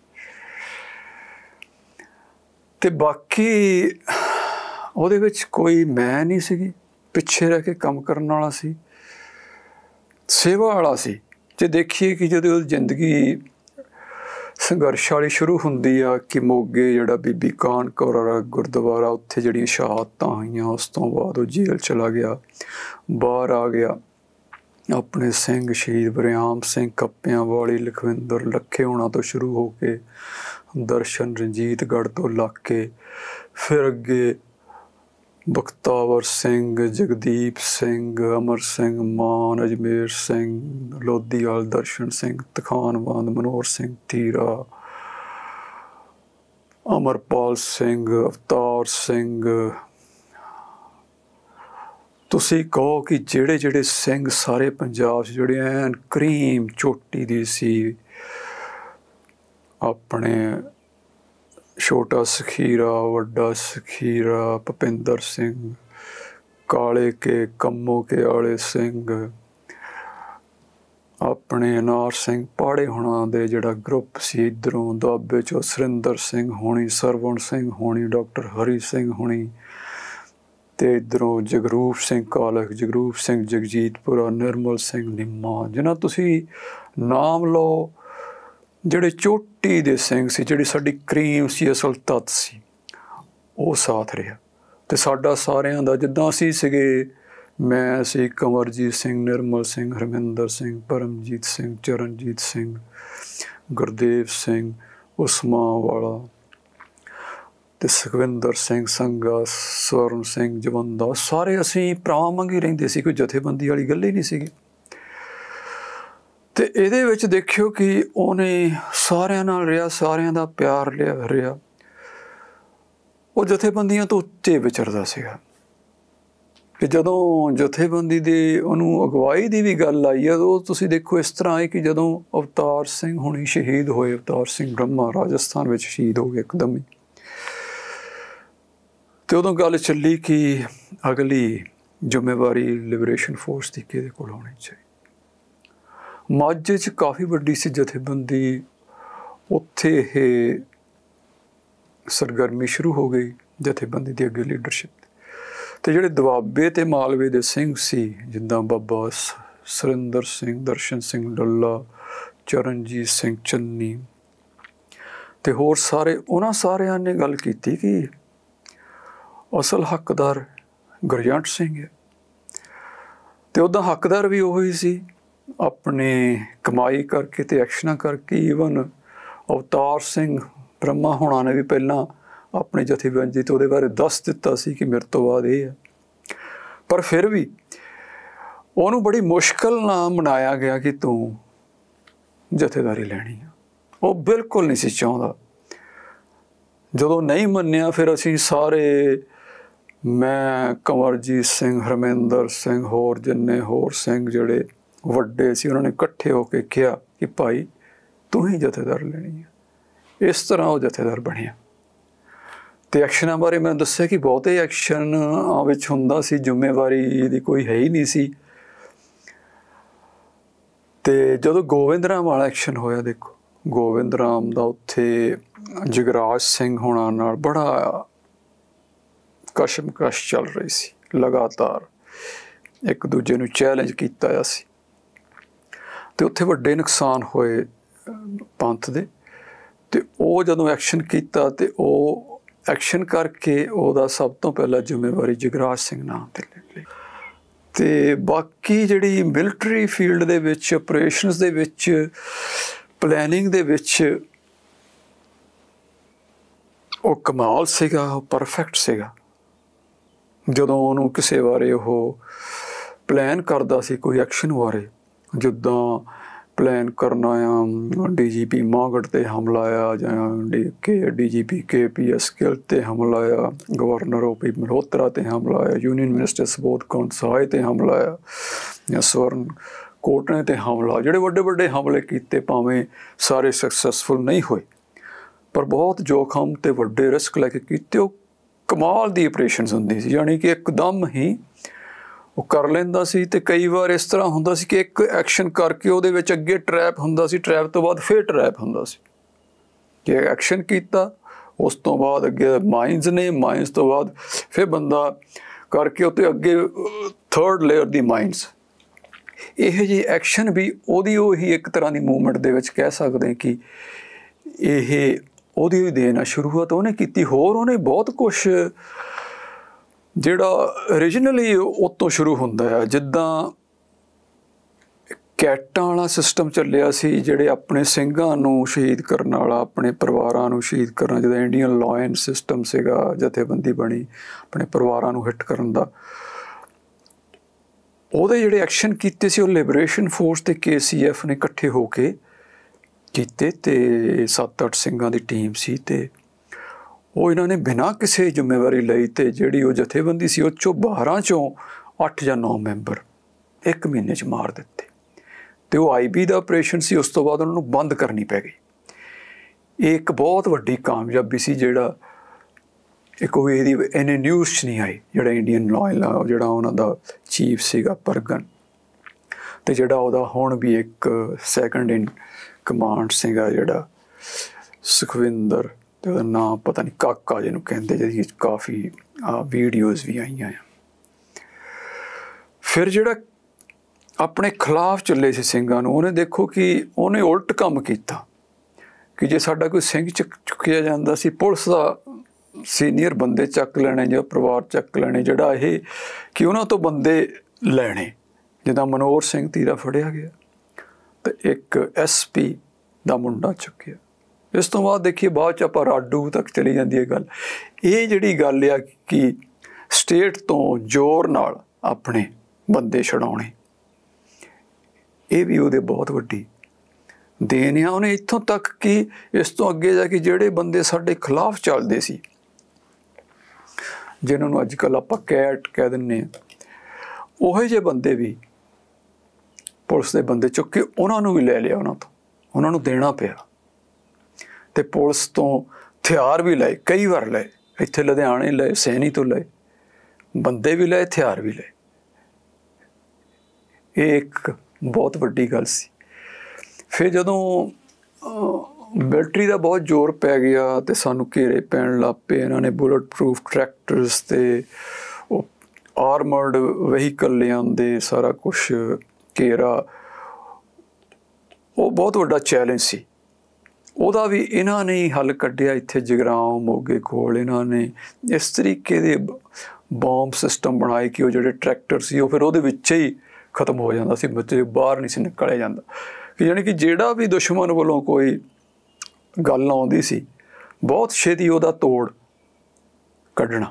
[SPEAKER 1] ਤੇ ਬਾਕੀ ਉਹਦੇ ਵਿੱਚ ਕੋਈ ਮੈਂ ਨਹੀਂ ਸੀਗੀ, ਪਿੱਛੇ ਰਹਿ ਕੇ ਕੰਮ ਕਰਨ ਵਾਲਾ ਸੀ, ਸੇਵਾ ਵਾਲਾ ਸੀ। ਜੇ ਦੇਖੀਏ ਕਿ ਜਦੋਂ ਜ਼ਿੰਦਗੀ ਸੰਘਰਸ਼ ਵਾਲੀ ਸ਼ੁਰੂ ਹੁੰਦੀ ਆ ਕਿ ਮੋਗੇ ਜਿਹੜਾ ਬੀਬੀ ਕਾਹਨ ਕੌਰ ਗੁਰਦੁਆਰਾ ਉੱਥੇ ਜਿਹੜੀਆਂ ਸ਼ਹਾਦਤਾਂ ਹੋਈਆਂ, ਉਸ ਤੋਂ ਬਾਅਦ ਉਹ ਜੇਲ੍ਹ ਚਲਾ ਗਿਆ, ਬਾਹਰ ਆ ਗਿਆ, ਆਪਣੇ ਸਿੰਘ ਸ਼ਹੀਦ ਵਰਿਆਮ ਸਿੰਘ ਕੱਪਿਆਂ ਵਾਲੀ, ਲਖਵਿੰਦਰ ਲੱਖੇ ਹੋਣਾ ਤੋਂ ਸ਼ੁਰੂ ਹੋ ਕੇ ਦਰਸ਼ਨ ਰਣਜੀਤਗੜ੍ਹ ਤੋਂ ਲੱਗ ਕੇ ਫਿਰ ਅੱਗੇ ਬਖਤਾਵਰ ਸਿੰਘ, ਜਗਦੀਪ ਸਿੰਘ, ਅਮਰ ਸਿੰਘ ਮਾਨ, ਅਜਮੇਰ ਸਿੰਘ, ਲੋਧੀਵਾਲ ਦਰਸ਼ਨ ਸਿੰਘ, ਤਖਾਨਵੰਦ ਮਨੋਹਰ ਸਿੰਘ ਧੀਰਾ, ਅਮਰਪਾਲ ਸਿੰਘ, ਅਵਤਾਰ ਸਿੰਘ। ਤੁਸੀਂ ਕਹੋ ਕਿ ਜਿਹੜੇ ਜਿਹੜੇ ਸਿੰਘ ਸਾਰੇ ਪੰਜਾਬ 'ਚ ਜਿਹੜੇ ਐਨ ਕਰੀਮ ਚੋਟੀ ਦੀ ਸੀ, ਆਪਣੇ ਛੋਟਾ ਸਖੀਰਾ, ਵੱਡਾ ਸਖੀਰਾ, ਭੁਪਿੰਦਰ ਸਿੰਘ, ਕਾਲੇ ਕੇ, ਕੰਮੋ ਕੇ ਵਾਲੇ ਸਿੰਘ, ਆਪਣੇ ਅਨਾਰ ਸਿੰਘ ਪਾੜੇ ਹੋਣਾ ਦੇ ਜਿਹੜਾ ਗਰੁੱਪ ਸੀ, ਇੱਧਰੋਂ ਦੁਆਬੇ 'ਚੋਂ ਸੁਰਿੰਦਰ ਸਿੰਘ ਹੋਣੀ, ਸਰਵਣ ਸਿੰਘ ਹੋਣੀ, ਡਾਕਟਰ ਹਰੀ ਸਿੰਘ ਹੋਣੀ, ਤੇ ਇੱਧਰੋਂ ਜਗਰੂਪ ਸਿੰਘ ਕਾਲਖ, ਜਗਰੂਪ ਸਿੰਘ ਜਗਜੀਤਪੁਰਾ, ਨਿਰਮਲ ਸਿੰਘ ਨਿੰਮਾ, ਜਿਹਨਾਂ ਤੁਸੀਂ ਨਾਮ ਲਓ, ਜਿਹੜੇ ਚੋਟੀ ਦੇ ਸਿੰਘ ਸੀ, ਜਿਹੜੀ ਸਾਡੀ ਕਰੀਮ ਸੀ, ਅਸਲ ਤੱਤ ਸੀ, ਉਹ ਸਾਥ ਰਿਹਾ। ਤੇ ਸਾਡਾ ਸਾਰਿਆਂ ਦਾ ਜਿੱਦਾਂ ਅਸੀਂ ਸੀਗੇ, ਮੈਂ ਸੀ, ਕੰਵਰਜੀਤ ਸਿੰਘ, ਨਿਰਮਲ ਸਿੰਘ, ਹਰਮਿੰਦਰ ਸਿੰਘ, ਪਰਮਜੀਤ ਸਿੰਘ, ਚਰਨਜੀਤ ਸਿੰਘ, ਗੁਰਦੇਵ ਸਿੰਘ, ਉਸਮਾਂ ਵਾਲਾ ਤੇ ਸੁਖਵਿੰਦਰ ਸਿੰਘ ਸੰਘਾ, ਸਵਰਨ ਸਿੰਘ ਜਵੰਦਾ, ਸਾਰੇ ਅਸੀਂ ਭਰਾਵਾਂ ਵਾਂਗ ਰਹਿੰਦੇ ਸੀ, ਕੋਈ ਜਥੇਬੰਦੀ ਵਾਲੀ ਗੱਲ ਹੀ ਨਹੀਂ ਸੀਗੀ। ਤੇ ਇਹਦੇ ਵਿੱਚ ਦੇਖਿਓ ਕਿ ਉਹਨੇ ਸਾਰਿਆਂ ਨਾਲ ਰਿਹਾ, ਸਾਰਿਆਂ ਦਾ ਪਿਆਰ ਲਿਆ ਰਿਹਾ, ਉਹ ਜਥੇਬੰਦੀਆਂ ਤੋਂ ਉੱਤੇ ਵਿਚਰਦਾ ਸੀਗਾ। ਕਿ ਜਦੋਂ ਜਥੇਬੰਦੀ ਦੇ ਉਹਨੂੰ ਅਗਵਾਈ ਦੀ ਵੀ ਗੱਲ ਆਈ ਹੈ, ਉਹ ਤੁਸੀਂ ਦੇਖੋ ਇਸ ਤਰ੍ਹਾਂ ਹੈ ਕਿ ਜਦੋਂ ਅਵਤਾਰ ਸਿੰਘ ਹੁਣੀ ਸ਼ਹੀਦ ਹੋਏ, ਅਵਤਾਰ ਸਿੰਘ ਬ੍ਰਹਮਾ ਰਾਜਸਥਾਨ ਵਿੱਚ ਸ਼ਹੀਦ ਹੋ ਗਏ ਇੱਕਦਮ ਹੀ, ਤੇ ਉਦੋਂ ਗੱਲ ਚੱਲੀ ਕਿ ਅਗਲੀ ਜ਼ਿੰਮੇਵਾਰੀ ਲਿਬਰੇਸ਼ਨ ਫੋਰਸ ਦੀ ਕਿਹਦੇ ਕੋਲ ਹੋਣੀ ਚਾਹੀਦੀ। ਮਾਝੇ 'ਚ ਕਾਫੀ ਵੱਡੀ ਸੀ ਜਥੇਬੰਦੀ, ਉੱਥੇ ਇਹ ਸਰਗਰਮੀ ਸ਼ੁਰੂ ਹੋ ਗਈ ਜਥੇਬੰਦੀ ਦੀ ਅੱਗੇ ਲੀਡਰਸ਼ਿਪ। ਤੇ ਜਿਹੜੇ ਦੁਆਬੇ ਤੇ ਮਾਲਵੇ ਦੇ ਸਿੰਘ ਸੀ, ਜਿੱਦਾਂ ਬਾਬਾ ਸੁਰਿੰਦਰ ਸਿੰਘ, ਦਰਸ਼ਨ ਸਿੰਘ ਡੱਲਾ, ਚਰਨਜੀਤ ਸਿੰਘ ਚੰਨੀ ਤੇ ਹੋਰ ਸਾਰੇ, ਉਹਨਾਂ ਸਾਰਿਆਂ ਨੇ ਗੱਲ ਕੀਤੀ ਕਿ ਅਸਲ ਹੱਕਦਾਰ ਗੁਰਜੰਟ ਸਿੰਘ ਹੈ। ਤੇ ਉੱਦਾਂ ਹੱਕਦਾਰ ਵੀ ਉਹੀ ਸੀ, ਆਪਣੇ ਕਮਾਈ ਕਰਕੇ ਤੇ ਐਕਸ਼ਨਾਂ ਕਰਕੇ। ਈਵਨ ਅਵਤਾਰ ਸਿੰਘ ਬ੍ਰਹਮਾ ਹੋਣਾ ਨੇ ਵੀ ਪਹਿਲਾਂ ਆਪਣੀ ਜਥੇਬੰਦੀ ਤੋਂ ਉਹਦੇ ਬਾਰੇ ਦੱਸ ਦਿੱਤਾ ਸੀ ਕਿ ਮੇਰੇ ਤੋਂ ਬਾਅਦ ਇਹ ਹੈ, ਪਰ ਫਿਰ ਵੀ ਉਹਨੂੰ ਬੜੀ ਮੁਸ਼ਕਿਲ ਨਾਲ ਮਨਾਇਆ ਗਿਆ ਕਿ ਤੂੰ ਜਥੇਦਾਰੀ ਲੈਣੀ ਆ। ਉਹ ਬਿਲਕੁਲ ਨਹੀਂ ਸੀ ਚਾਹੁੰਦਾ। ਜਦੋਂ ਨਹੀਂ ਮੰਨਿਆ ਫਿਰ ਅਸੀਂ ਸਾਰੇ, ਮੈਂ, ਕੰਵਰਜੀਤ ਸਿੰਘ, ਹਰਮਿੰਦਰ ਸਿੰਘ, ਹੋਰ ਜਿੰਨੇ ਹੋਰ ਸਿੰਘ ਜਿਹੜੇ ਵੱਡੇ ਸੀ, ਉਹਨਾਂ ਨੇ ਇਕੱਠੇ ਹੋ ਕੇ ਕਿਹਾ ਕਿ ਭਾਈ ਤੂੰ ਹੀ ਜਥੇਦਾਰ ਲੈਣੀ ਹੈ। ਇਸ ਤਰ੍ਹਾਂ ਉਹ ਜਥੇਦਾਰ ਬਣਿਆ। ਤੇ ਐਕਸ਼ਨਾਂ ਬਾਰੇ ਮੈਂ ਦੱਸਿਆ ਕਿ ਬਹੁਤੇ ਐਕਸ਼ਨ ਵਿੱਚ ਹੁੰਦਾ ਸੀ, ਜ਼ਿੰਮੇਵਾਰੀ ਦੀ ਕੋਈ ਹੈ ਹੀ ਨਹੀਂ ਸੀ। ਤੇ ਜਦੋਂ ਗੋਬਿੰਦ ਰਾਮ ਵਾਲਾ ਐਕਸ਼ਨ ਹੋਇਆ, ਦੇਖੋ ਗੋਬਿੰਦ ਰਾਮ ਦਾ ਉੱਥੇ ਜਗਰਾਜ ਸਿੰਘ ਹੋਣਾ ਨਾਲ ਬੜਾ ਕਸ਼ਮਕਸ਼ ਚੱਲ ਰਹੀ ਸੀ, ਲਗਾਤਾਰ ਇੱਕ ਦੂਜੇ ਨੂੰ ਚੈਲੰਜ ਕੀਤਾ ਹੋਇਆ ਸੀ। ਤੇ ਉੱਥੇ ਵੱਡੇ ਨੁਕਸਾਨ ਹੋਏ, ਪੰਥ ਦੇ। ਤੇ ਉਹ ਜਦੋਂ ਐਕਸ਼ਨ ਕੀਤਾ ਤੇ ਉਹ ਐਕਸ਼ਨ ਕਰਕੇ ਉਹਦਾ ਸਭ ਤੋਂ ਪਹਿਲਾਂ ਜ਼ਿੰਮੇਵਾਰੀ ਜਗਰਾਜ ਸਿੰਘ ਨਾਮ ਤੇ ਲੈ ਲਈ। ਤੇ ਬਾਕੀ ਜਿਹੜੀ ਮਿਲਟਰੀ ਫੀਲਡ ਦੇ ਵਿੱਚ ਆਪਰੇਸ਼ਨਸ ਦੇ ਵਿੱਚ ਪਲੈਨਿੰਗ ਦੇ ਵਿੱਚ ਉਹ ਕਮਾਲ ਸੀਗਾ, ਉਹ ਪਰਫੈਕਟ ਸੀਗਾ। ਜਦੋਂ ਉਹਨੂੰ ਕਿਸੇ ਬਾਰੇ ਉਹ ਪਲਾਨ ਕਰਦਾ ਸੀ ਕੋਈ ਐਕਸ਼ਨ ਬਾਰੇ, ਜਿੱਦਾਂ ਪਲਾਨ ਕਰਨਾ ਆ ਡੀ ਜੀ ਪੀ ਮਾਗਟ 'ਤੇ ਹਮਲਾ ਆ ਜਾਂ ਡੀ ਕੇ ਡੀ ਜੀ ਪੀ ਕੇ ਪੀ ਐਸ ਗਿੱਲ 'ਤੇ ਹਮਲਾ ਆ, ਗਵਰਨਰ ਓ ਪੀ ਮਲਹੋਤਰਾ 'ਤੇ ਹਮਲਾ ਆ, ਯੂਨੀਅਨ ਮਿਨਿਸਟਰ ਸੁਬੋਧ ਕੌਂਸਲ 'ਤੇ ਹਮਲਾ ਆ ਜਾਂ ਸਵਰਨ ਕੋਟਨੇ 'ਤੇ ਹਮਲਾ, ਜਿਹੜੇ ਵੱਡੇ ਵੱਡੇ ਹਮਲੇ ਕੀਤੇ ਭਾਵੇਂ ਸਾਰੇ ਸਕਸੈਸਫੁਲ ਨਹੀਂ ਹੋਏ, ਪਰ ਬਹੁਤ ਜੋਖਮ ਤੇ ਵੱਡੇ ਰਿਸਕ ਲੈ ਕੇ ਕੀਤੇ। ਉਹ ਕਮਾਲ ਦੀ ਆਪਰੇਸ਼ਨਸ ਹੁੰਦੀ ਸੀ, ਯਾਨੀ ਕਿ ਇੱਕਦਮ ਹੀ ਉਹ ਕਰ ਲੈਂਦਾ ਸੀ। ਤੇ ਕਈ ਵਾਰ ਇਸ ਤਰ੍ਹਾਂ ਹੁੰਦਾ ਸੀ ਕਿ ਇੱਕ ਐਕਸ਼ਨ ਕਰਕੇ ਉਹਦੇ ਵਿੱਚ ਅੱਗੇ ਟਰੈਪ ਹੁੰਦਾ ਸੀ, ਟਰੈਪ ਤੋਂ ਬਾਅਦ ਫਿਰ ਟਰੈਪ ਹੁੰਦਾ ਸੀ ਕਿ ਐਕਸ਼ਨ ਕੀਤਾ, ਉਸ ਤੋਂ ਬਾਅਦ ਅੱਗੇ ਮਾਈਨਸ ਨੇ, ਮਾਈਨਸ ਤੋਂ ਬਾਅਦ ਫਿਰ ਬੰਦਾ ਕਰਕੇ ਉੱਤੇ ਅੱਗੇ ਥਰਡ ਲੇਅਰ ਦੀ ਮਾਈਨਸ। ਇਹੋ ਜਿਹੀ ਐਕਸ਼ਨ ਵੀ ਉਹਦੀ ਉਹੀ ਇੱਕ ਤਰ੍ਹਾਂ ਦੀ ਮੂਵਮੈਂਟ ਦੇ ਵਿੱਚ ਕਹਿ ਸਕਦੇ ਕਿ ਇਹ ਉਹਦੀ ਵੀ ਦੇਣ ਆ। ਸ਼ੁਰੂਆਤ ਉਹਨੇ ਕੀਤੀ, ਹੋਰ ਉਹਨੇ ਬਹੁਤ ਕੁਛ ਜਿਹੜਾ ਓਰੀਜਨਲੀ ਉੱਤੋਂ ਸ਼ੁਰੂ ਹੁੰਦਾ ਆ, ਜਿੱਦਾਂ ਕੈਟਾਂ ਵਾਲਾ ਸਿਸਟਮ ਚੱਲਿਆ ਸੀ, ਜਿਹੜੇ ਆਪਣੇ ਸਿੰਘਾਂ ਨੂੰ ਸ਼ਹੀਦ ਕਰਨ ਵਾਲਾ, ਆਪਣੇ ਪਰਿਵਾਰਾਂ ਨੂੰ ਸ਼ਹੀਦ ਕਰਨਾ, ਜਿੱਦਾਂ ਇੰਡੀਅਨ ਲਾਅ ਐਂਡ ਸਿਸਟਮ ਸੀਗਾ, ਜਥੇਬੰਦੀ ਬਣੀ ਆਪਣੇ ਪਰਿਵਾਰਾਂ ਨੂੰ ਹਿੱਟ ਕਰਨ ਦਾ। ਉਹਦੇ ਜਿਹੜੇ ਐਕਸ਼ਨ ਕੀਤੇ ਸੀ ਉਹ ਲਿਬਰੇਸ਼ਨ ਫੋਰਸ ਤੇ ਕੇ ਸੀ ਐਫ ਨੇ ਇਕੱਠੇ ਹੋ ਕੇ ਕੀਤੇ, ਤੇ ਸੱਤ ਅੱਠ ਸਿੰਘਾਂ ਦੀ ਟੀਮ ਸੀ। ਤੇ ਉਹ ਇਹਨਾਂ ਨੇ ਬਿਨਾਂ ਕਿਸੇ ਜ਼ਿੰਮੇਵਾਰੀ ਲਈ ਤੇ ਜਿਹੜੀ ਉਹ ਜਥੇਬੰਦੀ ਸੀ ਉਹ 'ਚੋਂ ਬਾਰਾਂ 'ਚੋਂ ਅੱਠ ਜਾਂ ਨੌ ਮੈਂਬਰ ਇੱਕ ਮਹੀਨੇ 'ਚ ਮਾਰ ਦਿੱਤੇ। ਤੇ ਉਹ ਆਈ ਬੀ ਦਾ ਆਪਰੇਸ਼ਨ ਸੀ, ਉਸ ਤੋਂ ਬਾਅਦ ਉਹਨਾਂ ਨੂੰ ਬੰਦ ਕਰਨੀ ਪੈ ਗਈ। ਇਹ ਇੱਕ ਬਹੁਤ ਵੱਡੀ ਕਾਮਯਾਬੀ ਸੀ, ਜਿਹੜਾ ਇੱਕ ਉਹ ਇਹਦੀ ਇਹਨੇ ਨਿਊਜ਼ 'ਚ ਨਹੀਂ ਆਈ। ਜਿਹੜਾ ਇੰਡੀਅਨ ਲਾਅ ਜਿਹੜਾ ਉਹਨਾਂ ਦਾ ਚੀਫ ਸੀਗਾ ਪਰਗਨ, ਤੇ ਜਿਹੜਾ ਉਹਦਾ ਹੁਣ ਵੀ ਇੱਕ ਸੈਕੰਡ ਇਨ ਕਮਾਂਡ ਸੀਗਾ ਜਿਹੜਾ ਸੁਖਵਿੰਦਰ, ਤੇ ਉਹਦਾ ਨਾਮ ਪਤਾ ਨਹੀਂ ਕਾਕਾ ਜਿਹਨੂੰ ਕਹਿੰਦੇ, ਜਿਹਦੀ ਕਾਫੀ ਵੀਡੀਓਜ਼ ਵੀ ਆਈਆਂ ਆ। ਫਿਰ ਜਿਹੜਾ ਆਪਣੇ ਖਿਲਾਫ ਚੱਲੇ ਸੀ ਸਿੰਘਾਂ ਨੂੰ, ਉਹਨੇ ਦੇਖੋ ਕਿ ਉਹਨੇ ਉਲਟ ਕੰਮ ਕੀਤਾ ਕਿ ਜੇ ਸਾਡਾ ਕੋਈ ਸਿੰਘ ਚੁੱਕ ਚੁੱਕਿਆ ਜਾਂਦਾ ਸੀ, ਪੁਲਿਸ ਦਾ ਸੀਨੀਅਰ ਬੰਦੇ ਚੱਕ ਲੈਣੇ ਜਾਂ ਪਰਿਵਾਰ ਚੱਕ ਲੈਣੇ, ਜਿਹੜਾ ਇਹ ਕਿ ਉਹਨਾਂ ਤੋਂ ਬੰਦੇ ਲੈਣੇ। ਜਿੱਦਾਂ ਮਨੋਹਰ ਸਿੰਘ ਤੀਰਾ ਫੜਿਆ ਗਿਆ ਤੇ ਇੱਕ ਐਸ ਪੀ ਦਾ ਮੁੰਡਾ ਚੁੱਕਿਆ। ਇਸ ਤੋਂ ਬਾਅਦ ਦੇਖੀਏ ਬਾਅਦ 'ਚ ਆਪਾਂ ਰਾਡੂ ਤੱਕ ਚਲੀ ਜਾਂਦੀ ਹੈ ਗੱਲ। ਇਹ ਜਿਹੜੀ ਗੱਲ ਆ ਕਿ ਸਟੇਟ ਤੋਂ ਜ਼ੋਰ ਨਾਲ ਆਪਣੇ ਬੰਦੇ ਛਡਾਉਣੇ, ਇਹ ਵੀ ਉਹਦੇ ਬਹੁਤ ਵੱਡੀ ਦੇਣ ਆ। ਉਹਨੇ ਇੱਥੋਂ ਤੱਕ ਕਿ ਇਸ ਤੋਂ ਅੱਗੇ ਜਾ ਕੇ ਜਿਹੜੇ ਬੰਦੇ ਸਾਡੇ ਖਿਲਾਫ ਚੱਲਦੇ ਸੀ, ਜਿਨ੍ਹਾਂ ਨੂੰ ਅੱਜ ਕੱਲ੍ਹ ਆਪਾਂ ਕੈਟ ਕਹਿ ਦਿੰਦੇ ਹਾਂ, ਉਹੋ ਜਿਹੇ ਬੰਦੇ ਵੀ ਪੁਲਿਸ ਦੇ ਬੰਦੇ ਚੁੱਕ ਕੇ ਉਹਨਾਂ ਨੂੰ ਵੀ ਲੈ ਲਿਆ, ਉਹਨਾਂ ਤੋਂ ਉਹਨਾਂ ਨੂੰ ਦੇਣਾ ਪਿਆ। ਤੇ ਪੁਲਿਸ ਤੋਂ ਹਥਿਆਰ ਵੀ ਲਏ, ਕਈ ਵਾਰ ਲਏ, ਇੱਥੇ ਲੁਧਿਆਣੇ ਲਏ, ਸੈਣੀ ਤੋਂ ਲਏ, ਬੰਦੇ ਵੀ ਲਏ, ਹਥਿਆਰ ਵੀ ਲਏ। ਇਹ ਇੱਕ ਬਹੁਤ ਵੱਡੀ ਗੱਲ ਸੀ। ਫਿਰ ਜਦੋਂ ਮਿਲਟਰੀ ਦਾ ਬਹੁਤ ਜ਼ੋਰ ਪੈ ਗਿਆ ਤੇ ਸਾਨੂੰ ਘੇਰੇ ਪੈਣ ਲੱਗ ਪਏ, ਇਹਨਾਂ ਨੇ ਬੁਲਟ ਪ੍ਰੂਫ ਟਰੈਕਟਰਸ ਤੇ ਉਹ ਆਰਮਰਡ ਵਹੀਕਲ ਲਿਆਉਂਦੇ, ਸਾਰਾ ਕੁਛ ਘੇਰਾ। ਉਹ ਬਹੁਤ ਵੱਡਾ ਚੈਲੰਜ ਸੀ। ਉਹਦਾ ਵੀ ਇਹਨਾਂ ਨੇ ਹੀ ਹੱਲ ਕੱਢਿਆ। ਇੱਥੇ ਜਗਰਾਓਂ ਮੋਗੇ ਕੋਲ ਇਹਨਾਂ ਨੇ ਇਸ ਤਰੀਕੇ ਦੇ ਬੌਂਬ ਸਿਸਟਮ ਬਣਾਏ ਕਿ ਉਹ ਜਿਹੜੇ ਟਰੈਕਟਰ ਸੀ ਉਹ ਫਿਰ ਉਹਦੇ ਵਿੱਚ ਹੀ ਖਤਮ ਹੋ ਜਾਂਦਾ ਸੀ, ਬੱਚੇ ਬਾਹਰ ਨਹੀਂ ਸੀ ਨਿਕਲਿਆ ਜਾਂਦਾ। ਕਿ ਯਾਨੀ ਕਿ ਜਿਹੜਾ ਵੀ ਦੁਸ਼ਮਣ ਵੱਲੋਂ ਕੋਈ ਗੱਲ ਆਉਂਦੀ ਸੀ, ਬਹੁਤ ਛੇਤੀ ਉਹਦਾ ਤੋੜ ਕੱਢਣਾ।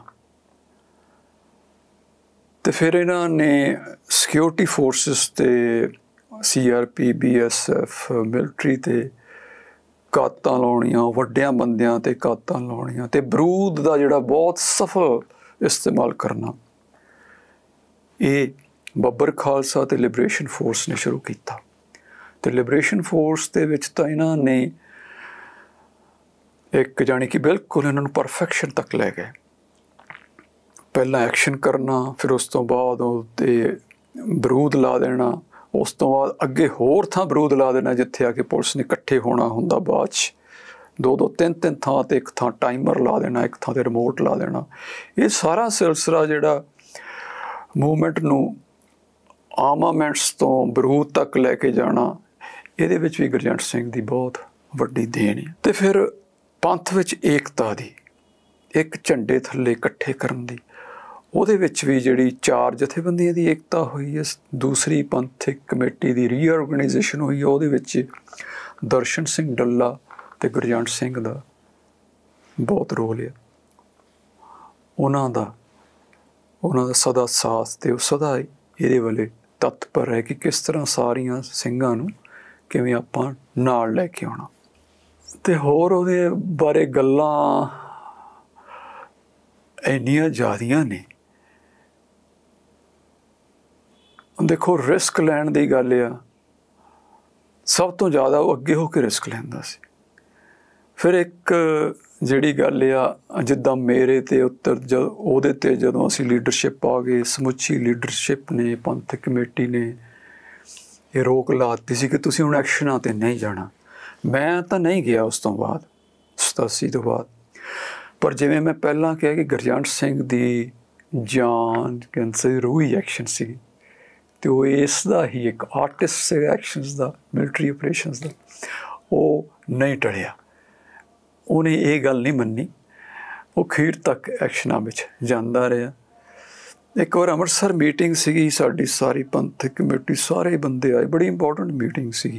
[SPEAKER 1] ਤੇ ਫਿਰ ਇਹਨਾਂ ਨੇ ਸਿਕਿਉਰਿਟੀ ਫੋਰਸਿਸ ਤੇ C R P, B S F, military ਤੇ ਕਾਤਾਂ ਲਾਉਣੀਆਂ, ਵੱਡਿਆਂ ਬੰਦਿਆਂ ਤੇ ਕਾਤਾਂ ਲਾਉਣੀਆਂ, ਤੇ ਬਰੂਦ ਦਾ ਜਿਹੜਾ ਬਹੁਤ ਸਫਲ ਇਸਤੇਮਾਲ ਕਰਨਾ, ਇਹ ਬੱਬਰ ਖਾਲਸਾ ਤੇ ਲਿਬਰੇਸ਼ਨ ਫੋਰਸ ਨੇ ਸ਼ੁਰੂ ਕੀਤਾ। ਤੇ ਲਿਬਰੇਸ਼ਨ ਫੋਰਸ ਦੇ ਵਿੱਚ ਤਾਂ ਇਹਨਾਂ ਨੇ ਇੱਕ ਜਾਣੀ ਕਿ ਬਿਲਕੁਲ ਇਹਨਾਂ ਨੂੰ ਪਰਫੈਕਸ਼ਨ ਤੱਕ ਲੈ ਗਏ। ਪਹਿਲਾਂ ਐਕਸ਼ਨ ਕਰਨਾ, ਫਿਰ ਉਸ ਤੋਂ ਬਾਅਦ ਉਹਤੇ ਬਰੂਦ ਲਾ ਦੇਣਾ, ਉਸ ਤੋਂ ਬਾਅਦ ਅੱਗੇ ਹੋਰ ਥਾਂ ਬਰੂਦ ਲਾ ਦੇਣਾ ਜਿੱਥੇ ਆ ਕੇ ਪੁਲਿਸ ਨੇ ਇਕੱਠੇ ਹੋਣਾ ਹੁੰਦਾ। ਬਾਅਦ 'ਚ ਦੋ ਦੋ ਤਿੰਨ ਤਿੰਨ ਥਾਂ 'ਤੇ ਇੱਕ ਥਾਂ ਟਾਈਮਰ ਲਾ ਦੇਣਾ, ਇੱਕ ਥਾਂ 'ਤੇ ਰਿਮੋਟ ਲਾ ਦੇਣਾ। ਇਹ ਸਾਰਾ ਸਿਲਸਿਲਾ ਜਿਹੜਾ ਮੂਵਮੈਂਟ ਨੂੰ ਆਰਮਾਮੈਂਟਸ ਤੋਂ ਬਰੂਦ ਤੱਕ ਲੈ ਕੇ ਜਾਣਾ, ਇਹਦੇ ਵਿੱਚ ਵੀ ਗੁਰਜੰਟ ਸਿੰਘ ਦੀ ਬਹੁਤ ਵੱਡੀ ਦੇਣ ਹੈ। ਤੇ ਫਿਰ ਪੰਥ ਵਿੱਚ ਏਕਤਾ ਦੀ, ਇੱਕ ਝੰਡੇ ਥੱਲੇ ਇਕੱਠੇ ਕਰਨ ਦੀ, ਉਹਦੇ ਵਿੱਚ ਵੀ ਜਿਹੜੀ ਚਾਰ ਜਥੇਬੰਦੀਆਂ ਦੀ ਏਕਤਾ ਹੋਈ ਹੈ, ਦੂਸਰੀ ਪੰਥਕ ਕਮੇਟੀ ਦੀ ਰੀਆਰਗਨਾਈਜੇਸ਼ਨ ਹੋਈ ਹੈ, ਉਹਦੇ ਵਿੱਚ ਦਰਸ਼ਨ ਸਿੰਘ ਡੱਲਾ ਅਤੇ ਗੁਰਜੰਟ ਸਿੰਘ ਦਾ ਬਹੁਤ ਰੋਲ ਹੈ। ਉਹਨਾਂ ਦਾ ਉਹਨਾਂ ਦਾ ਸਦਾ ਸਾਥ ਅਤੇ ਉਹ ਸਦਾ ਇਹਦੇ ਵੱਲ ਤਤਪਰ ਹੈ ਕਿ ਕਿਸ ਤਰ੍ਹਾਂ ਸਾਰੀਆਂ ਸਿੰਘਾਂ ਨੂੰ ਕਿਵੇਂ ਆਪਾਂ ਨਾਲ ਲੈ ਕੇ ਆਉਣਾ। ਅਤੇ ਹੋਰ ਉਹਦੇ ਬਾਰੇ ਗੱਲਾਂ ਇੰਨੀਆਂ ਜ਼ਿਆਦੀਆਂ ਨੇ। ਦੇਖੋ, ਰਿਸਕ ਲੈਣ ਦੀ ਗੱਲ ਆ, ਸਭ ਤੋਂ ਜ਼ਿਆਦਾ ਉਹ ਅੱਗੇ ਹੋ ਕੇ ਰਿਸਕ ਲੈਂਦਾ ਸੀ। ਫਿਰ ਇੱਕ ਜਿਹੜੀ ਗੱਲ ਆ, ਜਿੱਦਾਂ ਮੇਰੇ 'ਤੇ ਉੱਤਰ ਜ ਉਹਦੇ 'ਤੇ ਜਦੋਂ ਅਸੀਂ ਲੀਡਰਸ਼ਿਪ ਆ ਗਏ, ਸਮੁੱਚੀ ਲੀਡਰਸ਼ਿਪ ਨੇ, ਪੰਥਕ ਕਮੇਟੀ ਨੇ ਇਹ ਰੋਕ ਲਾ ਦਿੱਤੀ ਸੀ ਕਿ ਤੁਸੀਂ ਹੁਣ ਐਕਸ਼ਨਾਂ 'ਤੇ ਨਹੀਂ ਜਾਣਾ। ਮੈਂ ਤਾਂ ਨਹੀਂ ਗਿਆ ਉਸ ਤੋਂ ਬਾਅਦ, ਸਤਾਸੀ ਤੋਂ ਬਾਅਦ। ਪਰ ਜਿਵੇਂ ਮੈਂ ਪਹਿਲਾਂ ਕਿਹਾ ਕਿ ਗੁਰਜੰਟ ਸਿੰਘ ਦੀ ਜਾਨ ਕੈਂਸਰ ਰੂਹ ਹੀ ਐਕਸ਼ਨ ਸੀਗੀ, ਅਤੇ ਉਹ ਇਸ ਦਾ ਹੀ ਇੱਕ ਆਰਟਿਸਟ ਸੀਗਾ ਐਕਸ਼ਨਸ ਦਾ, ਮਿਲਟਰੀ ਆਪਰੇਸ਼ਨਸ ਦਾ। ਉਹ ਨਹੀਂ ਟਲਿਆ, ਉਹਨੇ ਇਹ ਗੱਲ ਨਹੀਂ ਮੰਨੀ, ਉਹ ਅਖੀਰ ਤੱਕ ਐਕਸ਼ਨਾਂ ਵਿੱਚ ਜਾਂਦਾ ਰਿਹਾ। ਇੱਕ ਵਾਰ ਅੰਮ੍ਰਿਤਸਰ ਮੀਟਿੰਗ ਸੀਗੀ ਸਾਡੀ, ਸਾਰੀ ਪੰਥਕ ਕਮੇਟੀ, ਸਾਰੇ ਬੰਦੇ ਆਏ, ਬੜੀ ਇੰਪੋਰਟੈਂਟ ਮੀਟਿੰਗ ਸੀਗੀ।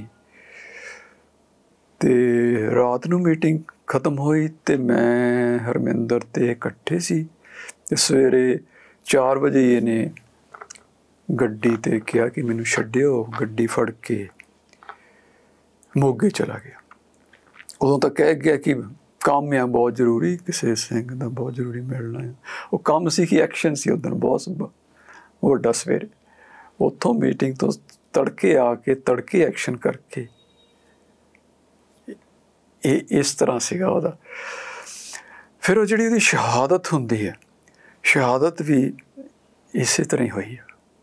[SPEAKER 1] ਅਤੇ ਰਾਤ ਨੂੰ ਮੀਟਿੰਗ ਖਤਮ ਹੋਈ ਅਤੇ ਮੈਂ ਹਰਮਿੰਦਰ ਅਤੇ ਇਕੱਠੇ ਸੀ, ਅਤੇ ਸਵੇਰੇ ਚਾਰ ਵਜੇ ਇਹਨੇ ਗੱਡੀ 'ਤੇ ਕਿਹਾ ਕਿ ਮੈਨੂੰ ਛੱਡਿਓ। ਗੱਡੀ ਫੜ ਕੇ ਮੋਗੇ ਚਲਾ ਗਿਆ। ਉਦੋਂ ਤਾਂ ਕਹਿ ਗਿਆ ਕਿ ਕੰਮ ਆ ਬਹੁਤ ਜ਼ਰੂਰੀ, ਕਿਸੇ ਸਿੰਘ ਦਾ ਬਹੁਤ ਜ਼ਰੂਰੀ ਮਿਲਣਾ ਆ। ਉਹ ਕੰਮ ਸੀ ਕਿ ਐਕਸ਼ਨ ਸੀ ਉੱਦਣ ਬਹੁਤ ਵੱਡਾ। ਸਵੇਰੇ ਉੱਥੋਂ ਮੀਟਿੰਗ ਤੋਂ ਤੜਕੇ ਆ ਕੇ ਤੜਕੇ ਐਕਸ਼ਨ ਕਰਕੇ, ਇਹ ਇਸ ਤਰ੍ਹਾਂ ਸੀਗਾ ਉਹਦਾ। ਫਿਰ ਉਹ ਜਿਹੜੀ ਉਹਦੀ ਸ਼ਹਾਦਤ ਹੁੰਦੀ ਹੈ, ਸ਼ਹਾਦਤ ਵੀ ਇਸੇ ਤਰ੍ਹਾਂ ਹੀ ਹੋਈ ਹੈ।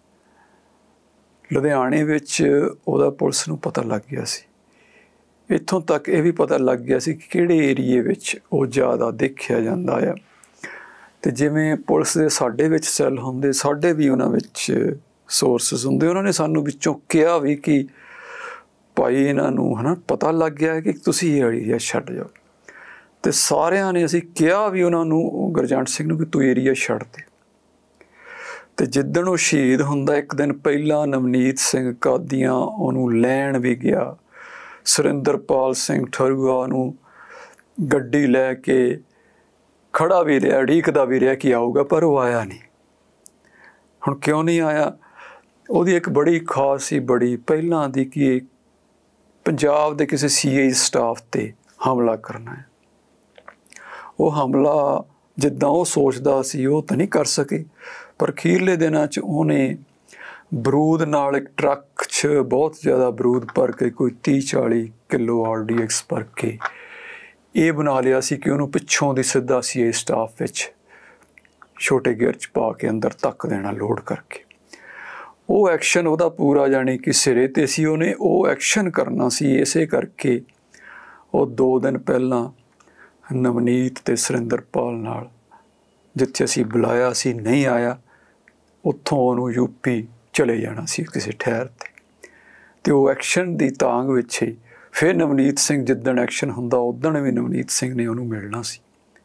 [SPEAKER 1] ਲੁਧਿਆਣੇ ਵਿੱਚ ਉਹਦਾ ਪੁਲਿਸ ਨੂੰ ਪਤਾ ਲੱਗ ਗਿਆ ਸੀ। ਇੱਥੋਂ ਤੱਕ ਇਹ ਵੀ ਪਤਾ ਲੱਗ ਗਿਆ ਸੀ ਕਿ ਕਿਹੜੇ ਏਰੀਏ ਵਿੱਚ ਉਹ ਜ਼ਿਆਦਾ ਦੇਖਿਆ ਜਾਂਦਾ ਆ। ਅਤੇ ਜਿਵੇਂ ਪੁਲਿਸ ਦੇ ਸਾਡੇ ਵਿੱਚ ਸੈੱਲ ਹੁੰਦੇ, ਸਾਡੇ ਵੀ ਉਹਨਾਂ ਵਿੱਚ ਸੋਰਸਿਸ ਹੁੰਦੇ। ਉਹਨਾਂ ਨੇ ਸਾਨੂੰ ਵਿੱਚੋਂ ਕਿਹਾ ਵੀ ਕਿ ਭਾਈ ਇਹਨਾਂ ਨੂੰ ਹੈ ਨਾ ਪਤਾ ਲੱਗ ਗਿਆ ਕਿ ਤੁਸੀਂ ਇਹ ਏਰੀਆ ਛੱਡ ਜਾਓ। ਅਤੇ ਸਾਰਿਆਂ ਨੇ ਅਸੀਂ ਕਿਹਾ ਵੀ ਉਹਨਾਂ ਨੂੰ, ਗੁਰਜੰਟ ਸਿੰਘ ਨੂੰ, ਕਿ ਤੂੰ ਏਰੀਆ ਛੱਡ ਦੇ। ਅਤੇ ਜਿੱਦਣ ਉਹ ਸ਼ਹੀਦ ਹੁੰਦਾ, ਇੱਕ ਦਿਨ ਪਹਿਲਾਂ ਨਵਨੀਤ ਸਿੰਘ ਕਾਦੀਆਂ ਉਹਨੂੰ ਲੈਣ ਵੀ ਗਿਆ। ਸੁਰਿੰਦਰਪਾਲ ਸਿੰਘ ਠਰੂਆ ਨੂੰ ਗੱਡੀ ਲੈ ਕੇ ਖੜ੍ਹਾ ਵੀ ਰਿਹਾ, ਉਡੀਕਦਾ ਵੀ ਰਿਹਾ ਕਿ ਆਊਗਾ, ਪਰ ਉਹ ਆਇਆ ਨਹੀਂ। ਹੁਣ ਕਿਉਂ ਨਹੀਂ ਆਇਆ? ਉਹਦੀ ਇੱਕ ਬੜੀ ਖਾਸ ਸੀ, ਬੜੀ ਪਹਿਲਾਂ ਦੀ, ਕਿ ਪੰਜਾਬ ਦੇ ਕਿਸੇ ਸੀ ਆਈ ਸਟਾਫ 'ਤੇ ਹਮਲਾ ਕਰਨਾ ਹੈ। ਉਹ ਹਮਲਾ ਜਿੱਦਾਂ ਉਹ ਸੋਚਦਾ ਸੀ ਉਹ ਤਾਂ ਨਹੀਂ ਕਰ ਸਕੇ, ਪਰ ਅਖੀਰਲੇ ਦਿਨਾਂ 'ਚ ਉਹਨੇ ਬਰੂਦ ਨਾਲ, ਇੱਕ ਟਰੱਕ 'ਚ ਬਹੁਤ ਜ਼ਿਆਦਾ ਬਰੂਦ ਭਰ ਕੇ, ਕੋਈ ਤੀਹ ਚਾਲੀ ਕਿਲੋ ਆਰ ਡੀ ਐਕਸ ਭਰ ਕੇ ਇਹ ਬਣਾ ਲਿਆ ਸੀ ਕਿ ਉਹਨੂੰ ਪਿੱਛੋਂ ਦੀ ਸਿੱਧਾ ਸੀ ਆਈ ਸਟਾਫ ਵਿੱਚ ਛੋਟੇ ਗੇਅਰ 'ਚ ਪਾ ਕੇ ਅੰਦਰ ਧੱਕ ਦੇਣਾ, ਲੋਡ ਕਰਕੇ। ਉਹ ਐਕਸ਼ਨ ਉਹਦਾ ਪੂਰਾ ਜਾਣੀ ਕਿ ਸਿਰੇ 'ਤੇ ਸੀ। ਉਹਨੇ ਉਹ ਐਕਸ਼ਨ ਕਰਨਾ ਸੀ, ਇਸੇ ਕਰਕੇ ਉਹ ਦੋ ਦਿਨ ਪਹਿਲਾਂ ਨਵਨੀਤ ਅਤੇ ਸੁਰਿੰਦਰਪਾਲ ਨਾਲ, ਜਿੱਥੇ ਅਸੀਂ ਬੁਲਾਇਆ ਸੀ, ਨਹੀਂ ਆਇਆ। ਉੱਥੋਂ ਉਹਨੂੰ ਯੂਪੀ ਚਲੇ ਜਾਣਾ ਸੀ ਕਿਸੇ ਠਹਿਰ 'ਤੇ। ਅਤੇ ਉਹ ਐਕਸ਼ਨ ਦੀ ਤਾਂਘ ਵਿੱਚ ਹੀ ਫਿਰ ਨਵਨੀਤ ਸਿੰਘ, ਜਿੱਦਣ ਐਕਸ਼ਨ ਹੁੰਦਾ ਉੱਦਣ ਵੀ ਨਵਨੀਤ ਸਿੰਘ ਨੇ ਉਹਨੂੰ ਮਿਲਣਾ ਸੀ।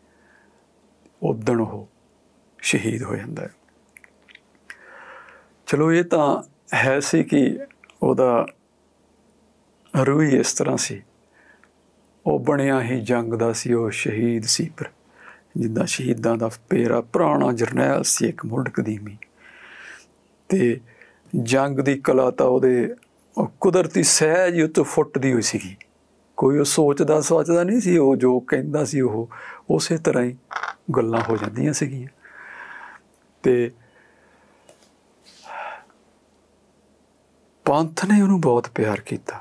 [SPEAKER 1] ਉੱਦਣ ਉਹ ਸ਼ਹੀਦ ਹੋ ਜਾਂਦਾ ਹੈ। ਚਲੋ, ਇਹ ਤਾਂ ਹੈ ਸੀ ਕਿ ਉਹਦਾ ਰੂਹ ਹੀ ਇਸ ਤਰ੍ਹਾਂ ਸੀ। ਉਹ ਬਣਿਆ ਹੀ ਜੰਗ ਦਾ ਸੀ, ਉਹ ਸ਼ਹੀਦ ਸੀ। ਪਰ ਜਿੱਦਾਂ ਸ਼ਹੀਦਾਂ ਦਾ ਪੇਰਾ ਪੁਰਾਣਾ ਜਰਨੈਲ ਸੀ, ਇੱਕ ਮੁੱਢ ਕਦੀਮੀ। ਅਤੇ ਜੰਗ ਦੀ ਕਲਾ ਤਾਂ ਉਹਦੇ ਕੁਦਰਤੀ ਸਹਿਜ ਹੀ ਉੱਤੋਂ ਫੁੱਟਦੀ ਹੋਈ ਸੀਗੀ। ਕੋਈ ਉਹ ਸੋਚਦਾ ਸੋਚਦਾ ਨਹੀਂ ਸੀ, ਉਹ ਜੋ ਕਹਿੰਦਾ ਸੀ ਉਹ ਉਸੇ ਤਰ੍ਹਾਂ ਹੀ ਗੱਲਾਂ ਹੋ ਜਾਂਦੀਆਂ ਸੀਗੀਆਂ। ਅਤੇ ਪੰਥ ਨੇ ਉਹਨੂੰ ਬਹੁਤ ਪਿਆਰ ਕੀਤਾ।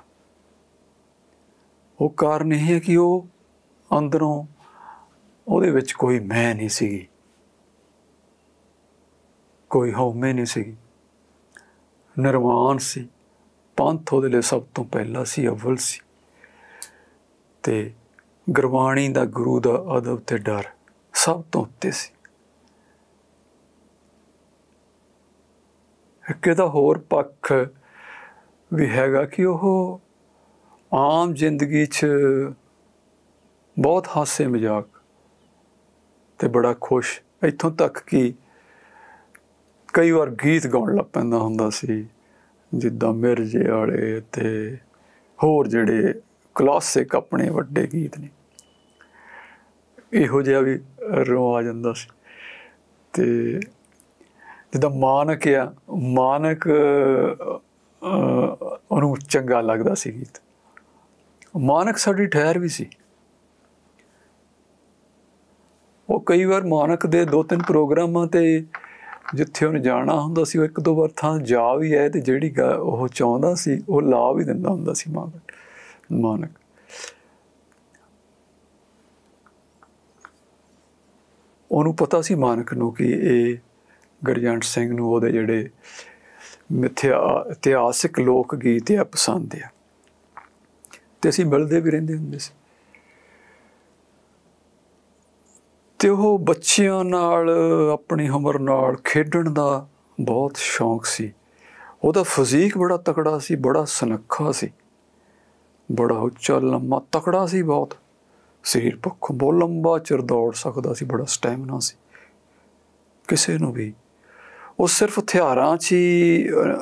[SPEAKER 1] ਉਹ ਕਾਰਨ ਇਹ ਹੈ ਕਿ ਉਹ ਅੰਦਰੋਂ, ਉਹਦੇ ਵਿੱਚ ਕੋਈ ਮੈਂ ਨਹੀਂ ਸੀਗੀ, ਕੋਈ ਹਉਮੈ ਨਹੀਂ ਸੀਗੀ, ਨਿਰਵਾਣ ਸੀ। ਪੰਥ ਉਹਦੇ ਲਈ ਸਭ ਤੋਂ ਪਹਿਲਾਂ ਸੀ, ਅਵਲ ਸੀ। ਅਤੇ ਗੁਰਬਾਣੀ ਦਾ, ਗੁਰੂ ਦਾ ਅਦਬ ਅਤੇ ਡਰ ਸਭ ਤੋਂ ਉੱਤੇ ਸੀ। ਇੱਕ ਇਹਦਾ ਹੋਰ ਪੱਖ ਵੀ ਹੈਗਾ ਕਿ ਉਹ आम जिंदगी च बहुत हासे मजाक ते बड़ा खुश, इत्थों तक कि कई बार गीत गाउण लग पैंदा हुंदा सी, जिद्दां मिर्जे वाले ते होर जिहड़े क्लासिक अपने वड्डे गीत ने, इहो जिहा भी रिवाज हुंदा सी। ते जिद्दां मानक आ, मानक ਉਹਨੂੰ ਚੰਗਾ ਲੱਗਦਾ ਸੀ ਗੀਤ। ਮਾਨਕ ਸਾਡੀ ਠਹਿਰ ਵੀ ਸੀ। ਉਹ ਕਈ ਵਾਰ ਮਾਨਕ ਦੇ ਦੋ ਤਿੰਨ ਪ੍ਰੋਗਰਾਮਾਂ 'ਤੇ ਜਿੱਥੇ ਉਹਨੇ ਜਾਣਾ ਹੁੰਦਾ ਸੀ, ਉਹ ਇੱਕ ਦੋ ਵਾਰ ਥਾਂ ਜਾ ਵੀ ਆਏ, ਅਤੇ ਜਿਹੜੀ ਗਾ ਉਹ ਚਾਹੁੰਦਾ ਸੀ ਉਹ ਲਾ ਵੀ ਦਿੰਦਾ ਹੁੰਦਾ ਸੀ ਮਾਨਕ ਮਾਨਕ ਉਹਨੂੰ ਪਤਾ ਸੀ ਮਾਨਕ ਨੂੰ ਕਿ ਇਹ ਗੁਰਜੰਟ ਸਿੰਘ ਨੂੰ ਉਹਦੇ ਜਿਹੜੇ ਮਿਥਿਆ ਇਤਿਹਾਸਿਕ ਲੋਕ ਗੀਤ ਆ ਪਸੰਦ ਆ, ਅਤੇ ਅਸੀਂ ਮਿਲਦੇ ਵੀ ਰਹਿੰਦੇ ਹੁੰਦੇ ਸੀ। ਅਤੇ ਉਹ ਬੱਚਿਆਂ ਨਾਲ ਆਪਣੀ ਉਮਰ ਨਾਲ ਖੇਡਣ ਦਾ ਬਹੁਤ ਸ਼ੌਂਕ ਸੀ। ਉਹਦਾ ਫਿਜ਼ੀਕ ਬੜਾ ਤਕੜਾ ਸੀ, ਬੜਾ ਸੁਨੱਖਾ ਸੀ, ਬੜਾ ਉੱਚਾ ਲੰਮਾ ਤਕੜਾ ਸੀ, ਬਹੁਤ ਸਰੀਰ ਪੱਖੋਂ ਬਹੁਤ ਲੰਬਾ ਚਿਰ ਦੌੜ ਸਕਦਾ ਸੀ, ਬੜਾ ਸਟੈਮਿਨਾ ਸੀ। ਕਿਸੇ ਨੂੰ ਵੀ ਉਹ ਸਿਰਫ ਹਥਿਆਰਾਂ 'ਚ ਹੀ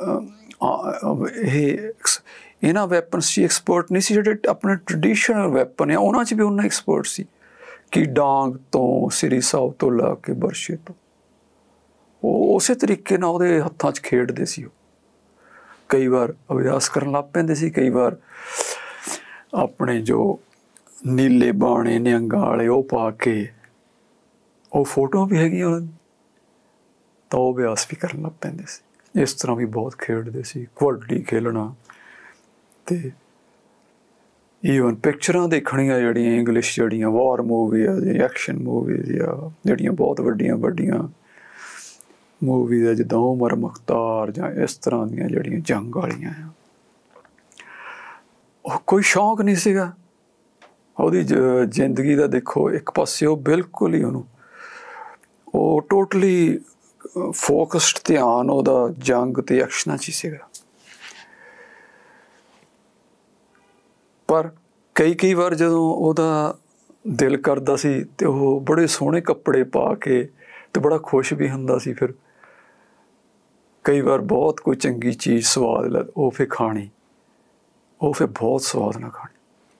[SPEAKER 1] ਇਹ ਇਹਨਾਂ ਵੈਪਨਸ 'ਚ ਐਕਸਪਰਟ ਨਹੀਂ ਸੀ, ਜਿਹੜੇ ਆਪਣੇ ਟਰਡੀਸ਼ਨਲ ਵੈਪਨ ਆ ਉਹਨਾਂ 'ਚ ਵੀ ਉਹਨਾਂ ਐਕਸਪਰਟ ਸੀ ਕਿ ਡਾਂਗ ਤੋਂ ਸ੍ਰੀ ਸਾਹਿਬ ਤੋਂ ਲਾ ਕੇ ਬਰਸ਼ੇ ਤੋਂ ਉਹ ਉਸੇ ਤਰੀਕੇ ਨਾਲ ਉਹਦੇ ਹੱਥਾਂ 'ਚ ਖੇਡਦੇ ਸੀ। ਉਹ ਕਈ ਵਾਰ ਅਭਿਆਸ ਕਰਨ ਲੱਗ ਪੈਂਦੇ ਸੀ, ਕਈ ਵਾਰ ਆਪਣੇ ਜੋ ਨੀਲੇ ਬਾਣੇ ਨਿਹੰਗਾਂ ਵਾਲੇ ਉਹ ਪਾ ਕੇ, ਉਹ ਫੋਟੋਆਂ ਵੀ ਹੈਗੀਆਂ ਉਹਨਾਂ ਦੀ, ਤਾਂ ਉਹ ਅਭਿਆਸ ਵੀ ਕਰਨ ਲੱਗ ਪੈਂਦੇ ਸੀ। ਇਸ ਤਰ੍ਹਾਂ ਵੀ ਬਹੁਤ ਖੇਡਦੇ ਸੀ, ਕਬੱਡੀ ਖੇਲਣਾ, ਅਤੇ ਈਵਨ ਪਿਕਚਰਾਂ ਦੇਖਣੀਆਂ ਜਿਹੜੀਆਂ ਇੰਗਲਿਸ਼ ਜਿਹੜੀਆਂ ਵਾਰ ਮੂਵੀ ਆ ਜਾਂ ਐਕਸ਼ਨ ਮੂਵੀਜ਼ ਆ, ਜਿਹੜੀਆਂ ਬਹੁਤ ਵੱਡੀਆਂ ਵੱਡੀਆਂ ਮੂਵੀਜ਼ ਆ, ਜਿੱਦਾਂ ਉਮਰ ਮੁਖਤਾਰ ਜਾਂ ਇਸ ਤਰ੍ਹਾਂ ਦੀਆਂ ਜਿਹੜੀਆਂ ਜੰਗ ਵਾਲੀਆਂ ਆ, ਉਹ ਕੋਈ ਸ਼ੌਂਕ ਨਹੀਂ ਸੀਗਾ ਉਹਦੀ ਜ ਜ਼ਿੰਦਗੀ ਦਾ। ਦੇਖੋ ਇੱਕ ਪਾਸੇ ਉਹ ਬਿਲਕੁਲ ਹੀ ਉਹਨੂੰ ਉਹ ਟੋਟਲੀ ਫੋਕਸਡ ਧਿਆਨ ਉਹਦਾ ਜੰਗ ਅਤੇ ਐਕਸ਼ਨਾਂ 'ਚ ਹੀ ਸੀਗਾ। ਪਰ ਕਈ ਕਈ ਵਾਰ ਜਦੋਂ ਉਹਦਾ ਦਿਲ ਕਰਦਾ ਸੀ ਅਤੇ ਉਹ ਬੜੇ ਸੋਹਣੇ ਕੱਪੜੇ ਪਾ ਕੇ ਅਤੇ ਬੜਾ ਖੁਸ਼ ਵੀ ਹੁੰਦਾ ਸੀ। ਫਿਰ ਕਈ ਵਾਰ ਬਹੁਤ ਕੋਈ ਚੰਗੀ ਚੀਜ਼ ਸਵਾਦ ਲੱਗ ਉਹ ਫਿਰ ਖਾਣੀ, ਉਹ ਫਿਰ ਬਹੁਤ ਸਵਾਦ ਨਾਲ ਖਾਣੀ।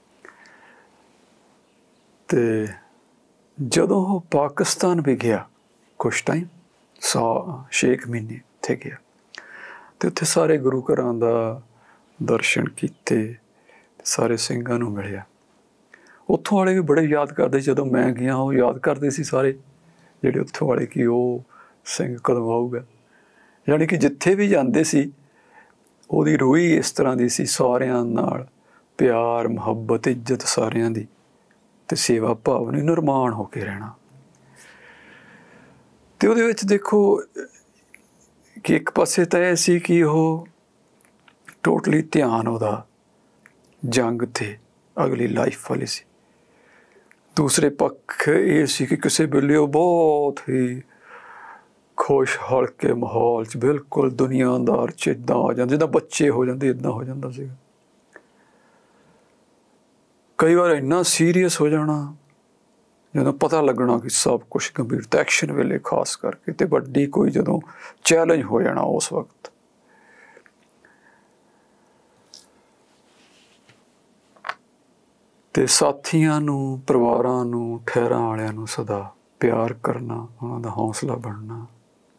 [SPEAKER 1] ਅਤੇ ਜਦੋਂ ਉਹ ਪਾਕਿਸਤਾਨ ਵੀ ਗਿਆ ਕੁਛ ਟਾਈਮ, ਸਾ ਛੇ ਕੁ ਮਹੀਨੇ ਉੱਥੇ ਗਿਆ, ਅਤੇ ਉੱਥੇ ਸਾਰੇ ਗੁਰੂ ਘਰਾਂ ਦਾ ਦਰਸ਼ਨ ਕੀਤੇ, ਸਾਰੇ ਸਿੰਘਾਂ ਨੂੰ ਮਿਲਿਆ। ਉੱਥੋਂ ਵਾਲੇ ਵੀ ਬੜੇ ਯਾਦ ਕਰਦੇ, ਜਦੋਂ ਮੈਂ ਗਿਆ ਉਹ ਯਾਦ ਕਰਦੇ ਸੀ ਸਾਰੇ ਜਿਹੜੇ ਉੱਥੋਂ ਵਾਲੇ ਕਿ ਉਹ ਸਿੰਘ ਕਦੋਂ ਆਊਗਾ। ਯਾਨੀ ਕਿ ਜਿੱਥੇ ਵੀ ਜਾਂਦੇ ਸੀ ਉਹਦੀ ਰੂਹ ਹੀ ਇਸ ਤਰ੍ਹਾਂ ਦੀ ਸੀ, ਸਾਰਿਆਂ ਨਾਲ ਪਿਆਰ ਮੁਹੱਬਤ ਇੱਜ਼ਤ ਸਾਰਿਆਂ ਦੀ, ਅਤੇ ਸੇਵਾ ਭਾਵਨਾ ਨਿਰਮਾਣ ਹੋ ਕੇ ਰਹਿਣਾ। ਅਤੇ ਉਹਦੇ ਵਿੱਚ ਦੇਖੋ ਕਿ ਇੱਕ ਪਾਸੇ ਤਾਂ ਇਹ ਸੀ ਕਿ ਉਹ ਟੋਟਲੀ ਧਿਆਨ ਉਹਦਾ ਜੰਗ 'ਤੇ ਅਗਲੀ ਲਾਈਫ ਵਾਲੀ ਸੀ। ਦੂਸਰੇ ਪੱਖ ਇਹ ਸੀ ਕਿ ਕਿਸੇ ਵੇਲੇ ਉਹ ਬਹੁਤ ਹੀ ਖੁਸ਼ ਹਲਕੇ ਮਾਹੌਲ 'ਚ ਬਿਲਕੁਲ ਦੁਨੀਆਦਾਰ 'ਚ ਇੱਦਾਂ ਆ ਜਾਂਦੇ, ਜਿੱਦਾਂ ਬੱਚੇ ਹੋ ਜਾਂਦੇ, ਇੱਦਾਂ ਹੋ ਜਾਂਦਾ ਸੀਗਾ। ਕਈ ਵਾਰ ਇੰਨਾ ਸੀਰੀਅਸ ਹੋ ਜਾਣਾ ਜਦੋਂ ਪਤਾ ਲੱਗਣਾ ਕਿ ਸਭ ਕੁਛ ਗੰਭੀਰਤਾ ਐਕਸ਼ਨ ਵੇਲੇ ਖਾਸ ਕਰਕੇ, ਅਤੇ ਵੱਡੀ ਕੋਈ ਜਦੋਂ ਚੈਲੰਜ ਹੋ ਜਾਣਾ ਉਸ ਵਕਤ। ਅਤੇ ਸਾਥੀਆਂ ਨੂੰ, ਪਰਿਵਾਰਾਂ ਨੂੰ, ਠਹਿਰਾਂ ਵਾਲਿਆਂ ਨੂੰ ਸਦਾ ਪਿਆਰ ਕਰਨਾ, ਉਹਨਾਂ ਦਾ ਹੌਸਲਾ ਬਣਨਾ।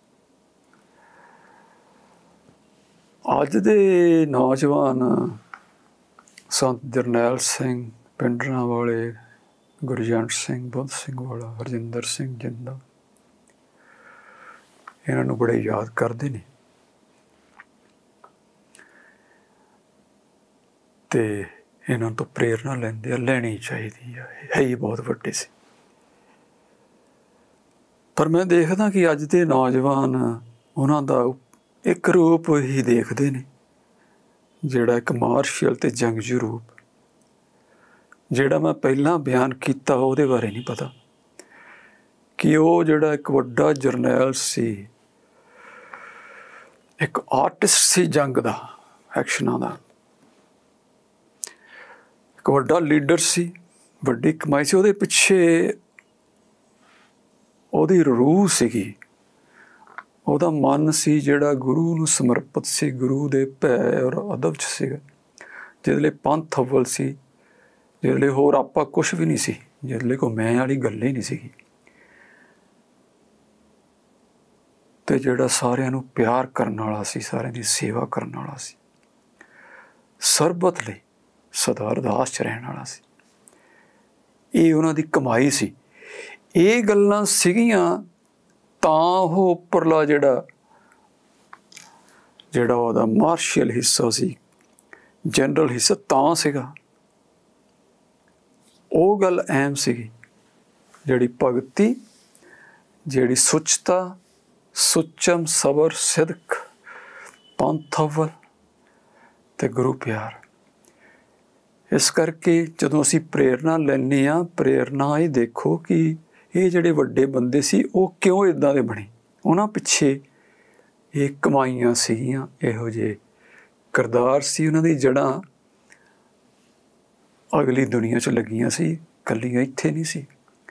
[SPEAKER 1] ਅੱਜ ਦੇ ਨੌਜਵਾਨ ਸੰਤ ਜਰਨੈਲ ਸਿੰਘ ਪਿੰਡਰਾਂ ਵਾਲੇ, ਗੁਰਜੰਟ ਸਿੰਘ, ਬੁੱਧ ਸਿੰਘ ਵਾਲਾ, ਹਰਜਿੰਦਰ ਸਿੰਘ ਜਿੰਦਾ, ਇਹਨਾਂ ਨੂੰ ਬੜੇ ਯਾਦ ਕਰਦੇ ਨੇ, ਅਤੇ ਇਹਨਾਂ ਤੋਂ ਪ੍ਰੇਰਨਾ ਲੈਂਦੇ ਆ, ਲੈਣੀ ਚਾਹੀਦੀ ਆ, ਹੈ ਹੀ ਬਹੁਤ ਵੱਡੇ ਸੀ। ਪਰ ਮੈਂ ਦੇਖਦਾ ਕਿ ਅੱਜ ਦੇ ਨੌਜਵਾਨ ਉਹਨਾਂ ਦਾ ਇੱਕ ਰੂਪ ਹੀ ਦੇਖਦੇ ਨੇ, ਜਿਹੜਾ ਇੱਕ ਮਾਰਸ਼ਲ ਅਤੇ ਜੰਗਜੂ ਰੂਪ। ਜਿਹੜਾ ਮੈਂ ਪਹਿਲਾਂ ਬਿਆਨ ਕੀਤਾ ਉਹਦੇ ਬਾਰੇ ਨਹੀਂ ਪਤਾ ਕਿ ਉਹ ਜਿਹੜਾ ਇੱਕ ਵੱਡਾ ਜਰਨੈਲ ਸੀ, ਇੱਕ ਆਰਟਿਸਟ ਸੀ ਜੰਗ ਦਾ, ਐਕਸ਼ਨਾਂ ਦਾ, ਇੱਕ ਵੱਡਾ ਲੀਡਰ ਸੀ, ਵੱਡੀ ਕਮਾਈ ਸੀ, ਉਹਦੇ ਪਿੱਛੇ ਉਹਦੀ ਰੂਹ ਸੀਗੀ, ਉਹਦਾ ਮਨ ਸੀ ਜਿਹੜਾ ਗੁਰੂ ਨੂੰ ਸਮਰਪਿਤ ਸੀ, ਗੁਰੂ ਦੇ ਭੈ ਔਰ ਅਦਬ 'ਚ ਸੀਗਾ, ਜਿਹਦੇ ਲਈ ਪੰਥ ਅਵਲ ਸੀ, ਜਿਹਦੇ ਲਈ ਹੋਰ ਆਪਾਂ ਕੁਛ ਵੀ ਨਹੀਂ ਸੀ, ਜਿਹਦੇ ਲਈ ਕੋਈ ਮੈਂ ਵਾਲੀ ਗੱਲ ਹੀ ਨਹੀਂ ਸੀਗੀ, ਅਤੇ ਜਿਹੜਾ ਸਾਰਿਆਂ ਨੂੰ ਪਿਆਰ ਕਰਨ ਵਾਲਾ ਸੀ, ਸਾਰਿਆਂ ਦੀ ਸੇਵਾ ਕਰਨ ਵਾਲਾ ਸੀ, ਸਰਬਤ ਲਈ ਸਦਾ ਅਰਦਾਸ 'ਚ ਰਹਿਣ ਵਾਲਾ ਸੀ। ਇਹ ਉਹਨਾਂ ਦੀ ਕਮਾਈ ਸੀ। ਇਹ ਗੱਲਾਂ ਸੀਗੀਆਂ ਤਾਂ ਉਹ ਉੱਪਰਲਾ ਜਿਹੜਾ ਜਿਹੜਾ ਉਹਦਾ ਮਾਰਸ਼ਲ ਹਿੱਸਾ ਸੀ, ਜਨਰਲ ਹਿੱਸਾ ਤਾਂ ਸੀਗਾ। ਉਹ ਗੱਲ ਅਹਿਮ ਸੀਗੀ, ਜਿਹੜੀ ਭਗਤੀ, ਜਿਹੜੀ ਸੁੱਚਤਾ, ਸੁੱਚਮ, ਸਬਰ, ਸਿਦਕ, ਪੰਥ ਅਵਲ ਅਤੇ ਗੁਰੂ ਪਿਆਰ। ਇਸ ਕਰਕੇ ਜਦੋਂ ਅਸੀਂ ਪ੍ਰੇਰਨਾ ਲੈਂਦੇ ਹਾਂ, ਪ੍ਰੇਰਨਾ ਇਹ ਦੇਖੋ ਕਿ ਇਹ ਜਿਹੜੇ ਵੱਡੇ ਬੰਦੇ ਸੀ ਉਹ ਕਿਉਂ ਇੱਦਾਂ ਦੇ ਬਣੇ। ਉਹਨਾਂ ਪਿੱਛੇ ਇਹ ਕਮਾਈਆਂ ਸੀਗੀਆਂ, ਇਹੋ ਜਿਹੇ ਕਿਰਦਾਰ ਸੀ, ਉਹਨਾਂ ਦੀ ਜੜ੍ਹਾਂ ਅਗਲੀ ਦੁਨੀਆ 'ਚ ਲੱਗੀਆਂ ਸੀ, ਇਕੱਲੀਆਂ ਇੱਥੇ ਨਹੀਂ ਸੀ।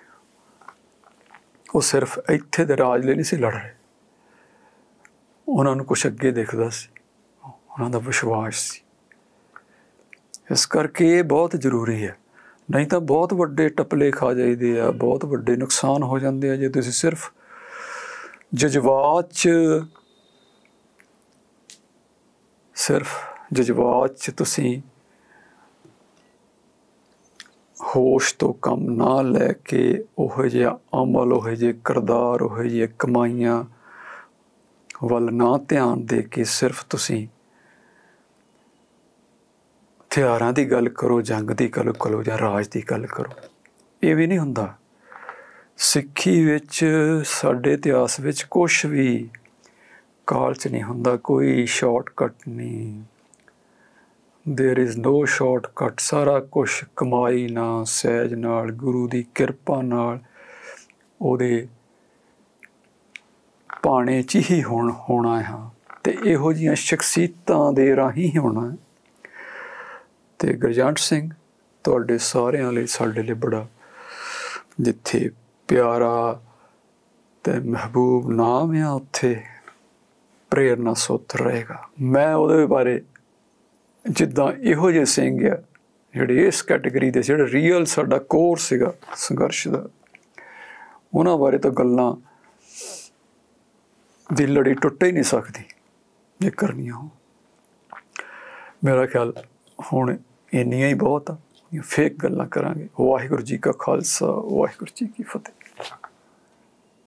[SPEAKER 1] ਉਹ ਸਿਰਫ ਇੱਥੇ ਦੇ ਰਾਜ ਲਈ ਨਹੀਂ ਸੀ ਲੜ ਰਹੇ, ਉਹਨਾਂ ਨੂੰ ਕੁਛ ਅੱਗੇ ਦਿਖਦਾ ਸੀ, ਉਹਨਾਂ ਦਾ ਵਿਸ਼ਵਾਸ ਸੀ। ਇਸ ਕਰਕੇ ਇਹ ਬਹੁਤ ਜ਼ਰੂਰੀ ਹੈ, ਨਹੀਂ ਤਾਂ ਬਹੁਤ ਵੱਡੇ ਟਪਲੇ ਖਾ ਜਾਈਦੇ ਆ, ਬਹੁਤ ਵੱਡੇ ਨੁਕਸਾਨ ਹੋ ਜਾਂਦੇ ਆ ਜੇ ਤੁਸੀਂ ਸਿਰਫ ਜਜ਼ਬਾਤ 'ਚ ਸਿਰਫ ਜਜ਼ਬਾਤ 'ਚ ਤੁਸੀਂ ਹੋਸ਼ ਤੋਂ ਕੰਮ ਨਾ ਲੈ ਕੇ ਉਹੋ ਜਿਹਾ ਅਮਲ, ਉਹੋ ਜਿਹੇ ਕਿਰਦਾਰ, ਉਹੋ ਜਿਹੀਆਂ ਕਮਾਈਆਂ ਵੱਲ ਨਾ ਧਿਆਨ ਦੇ ਕੇ ਸਿਰਫ ਤੁਸੀਂ ਹਥਿਆਰਾਂ ਦੀ ਗੱਲ ਕਰੋ, ਜੰਗ ਦੀ ਗੱਲ ਕਰੋ ਜਾਂ ਰਾਜ ਦੀ ਗੱਲ ਕਰੋ, ਇਹ ਵੀ ਨਹੀਂ ਹੁੰਦਾ। ਸਿੱਖੀ ਵਿੱਚ, ਸਾਡੇ ਇਤਿਹਾਸ ਵਿੱਚ ਕੁਛ ਵੀ ਕਾਲ 'ਚ ਨਹੀਂ ਹੁੰਦਾ, ਕੋਈ ਸ਼ਾਰਟਕਟ ਨਹੀਂ। There is no shortcut. ਸਾਰਾ ਕੁਛ ਕਮਾਈ ਨਾਲ, ਸਹਿਜ ਨਾਲ, ਗੁਰੂ ਦੀ ਕਿਰਪਾ ਨਾਲ, ਉਹਦੇ ਭਾਣੇ 'ਚ ਹੀ ਹੋਣ ਹੋਣਾ ਹੈ, ਅਤੇ ਇਹੋ ਜਿਹੀਆਂ ਸ਼ਖਸੀਅਤਾਂ ਦੇ ਰਾਹੀਂ ਹੀ ਹੋਣਾ ਹੈ। ਅਤੇ ਗੁਰਜੰਟ ਸਿੰਘ ਤੁਹਾਡੇ ਸਾਰਿਆਂ ਲਈ, ਸਾਡੇ ਲਈ ਬੜਾ ਜਿੱਥੇ ਪਿਆਰਾ ਅਤੇ ਮਹਿਬੂਬ ਨਾਮ ਆ, ਉੱਥੇ ਪ੍ਰੇਰਨਾ ਸੁੱਤ ਰਹੇਗਾ। ਮੈਂ ਉਹਦੇ ਬਾਰੇ ਜਿੱਦਾਂ ਇਹੋ ਜਿਹੇ ਸਿੰਘ ਆ ਜਿਹੜੇ ਇਸ ਕੈਟੇਗਰੀ ਦੇ, ਜਿਹੜਾ ਰੀਅਲ ਸਾਡਾ ਕੋਰ ਸੀਗਾ ਸੰਘਰਸ਼ ਦਾ, ਉਹਨਾਂ ਬਾਰੇ ਤਾਂ ਗੱਲਾਂ ਦੀ ਲੜੀ ਟੁੱਟ ਹੀ ਨਹੀਂ ਸਕਦੀ ਜੇ ਕਰਨੀਆਂ ਹੋ। ਮੇਰਾ ਖਿਆਲ ਹੁਣ ਇੰਨੀਆਂ ਹੀ ਬਹੁਤ ਆ, ਫੇਕ ਗੱਲਾਂ ਕਰਾਂਗੇ। ਵਾਹਿਗੁਰੂ ਜੀ ਕਾ ਖਾਲਸਾ, ਵਾਹਿਗੁਰੂ ਜੀ ਕੀ ਫਤਿਹ।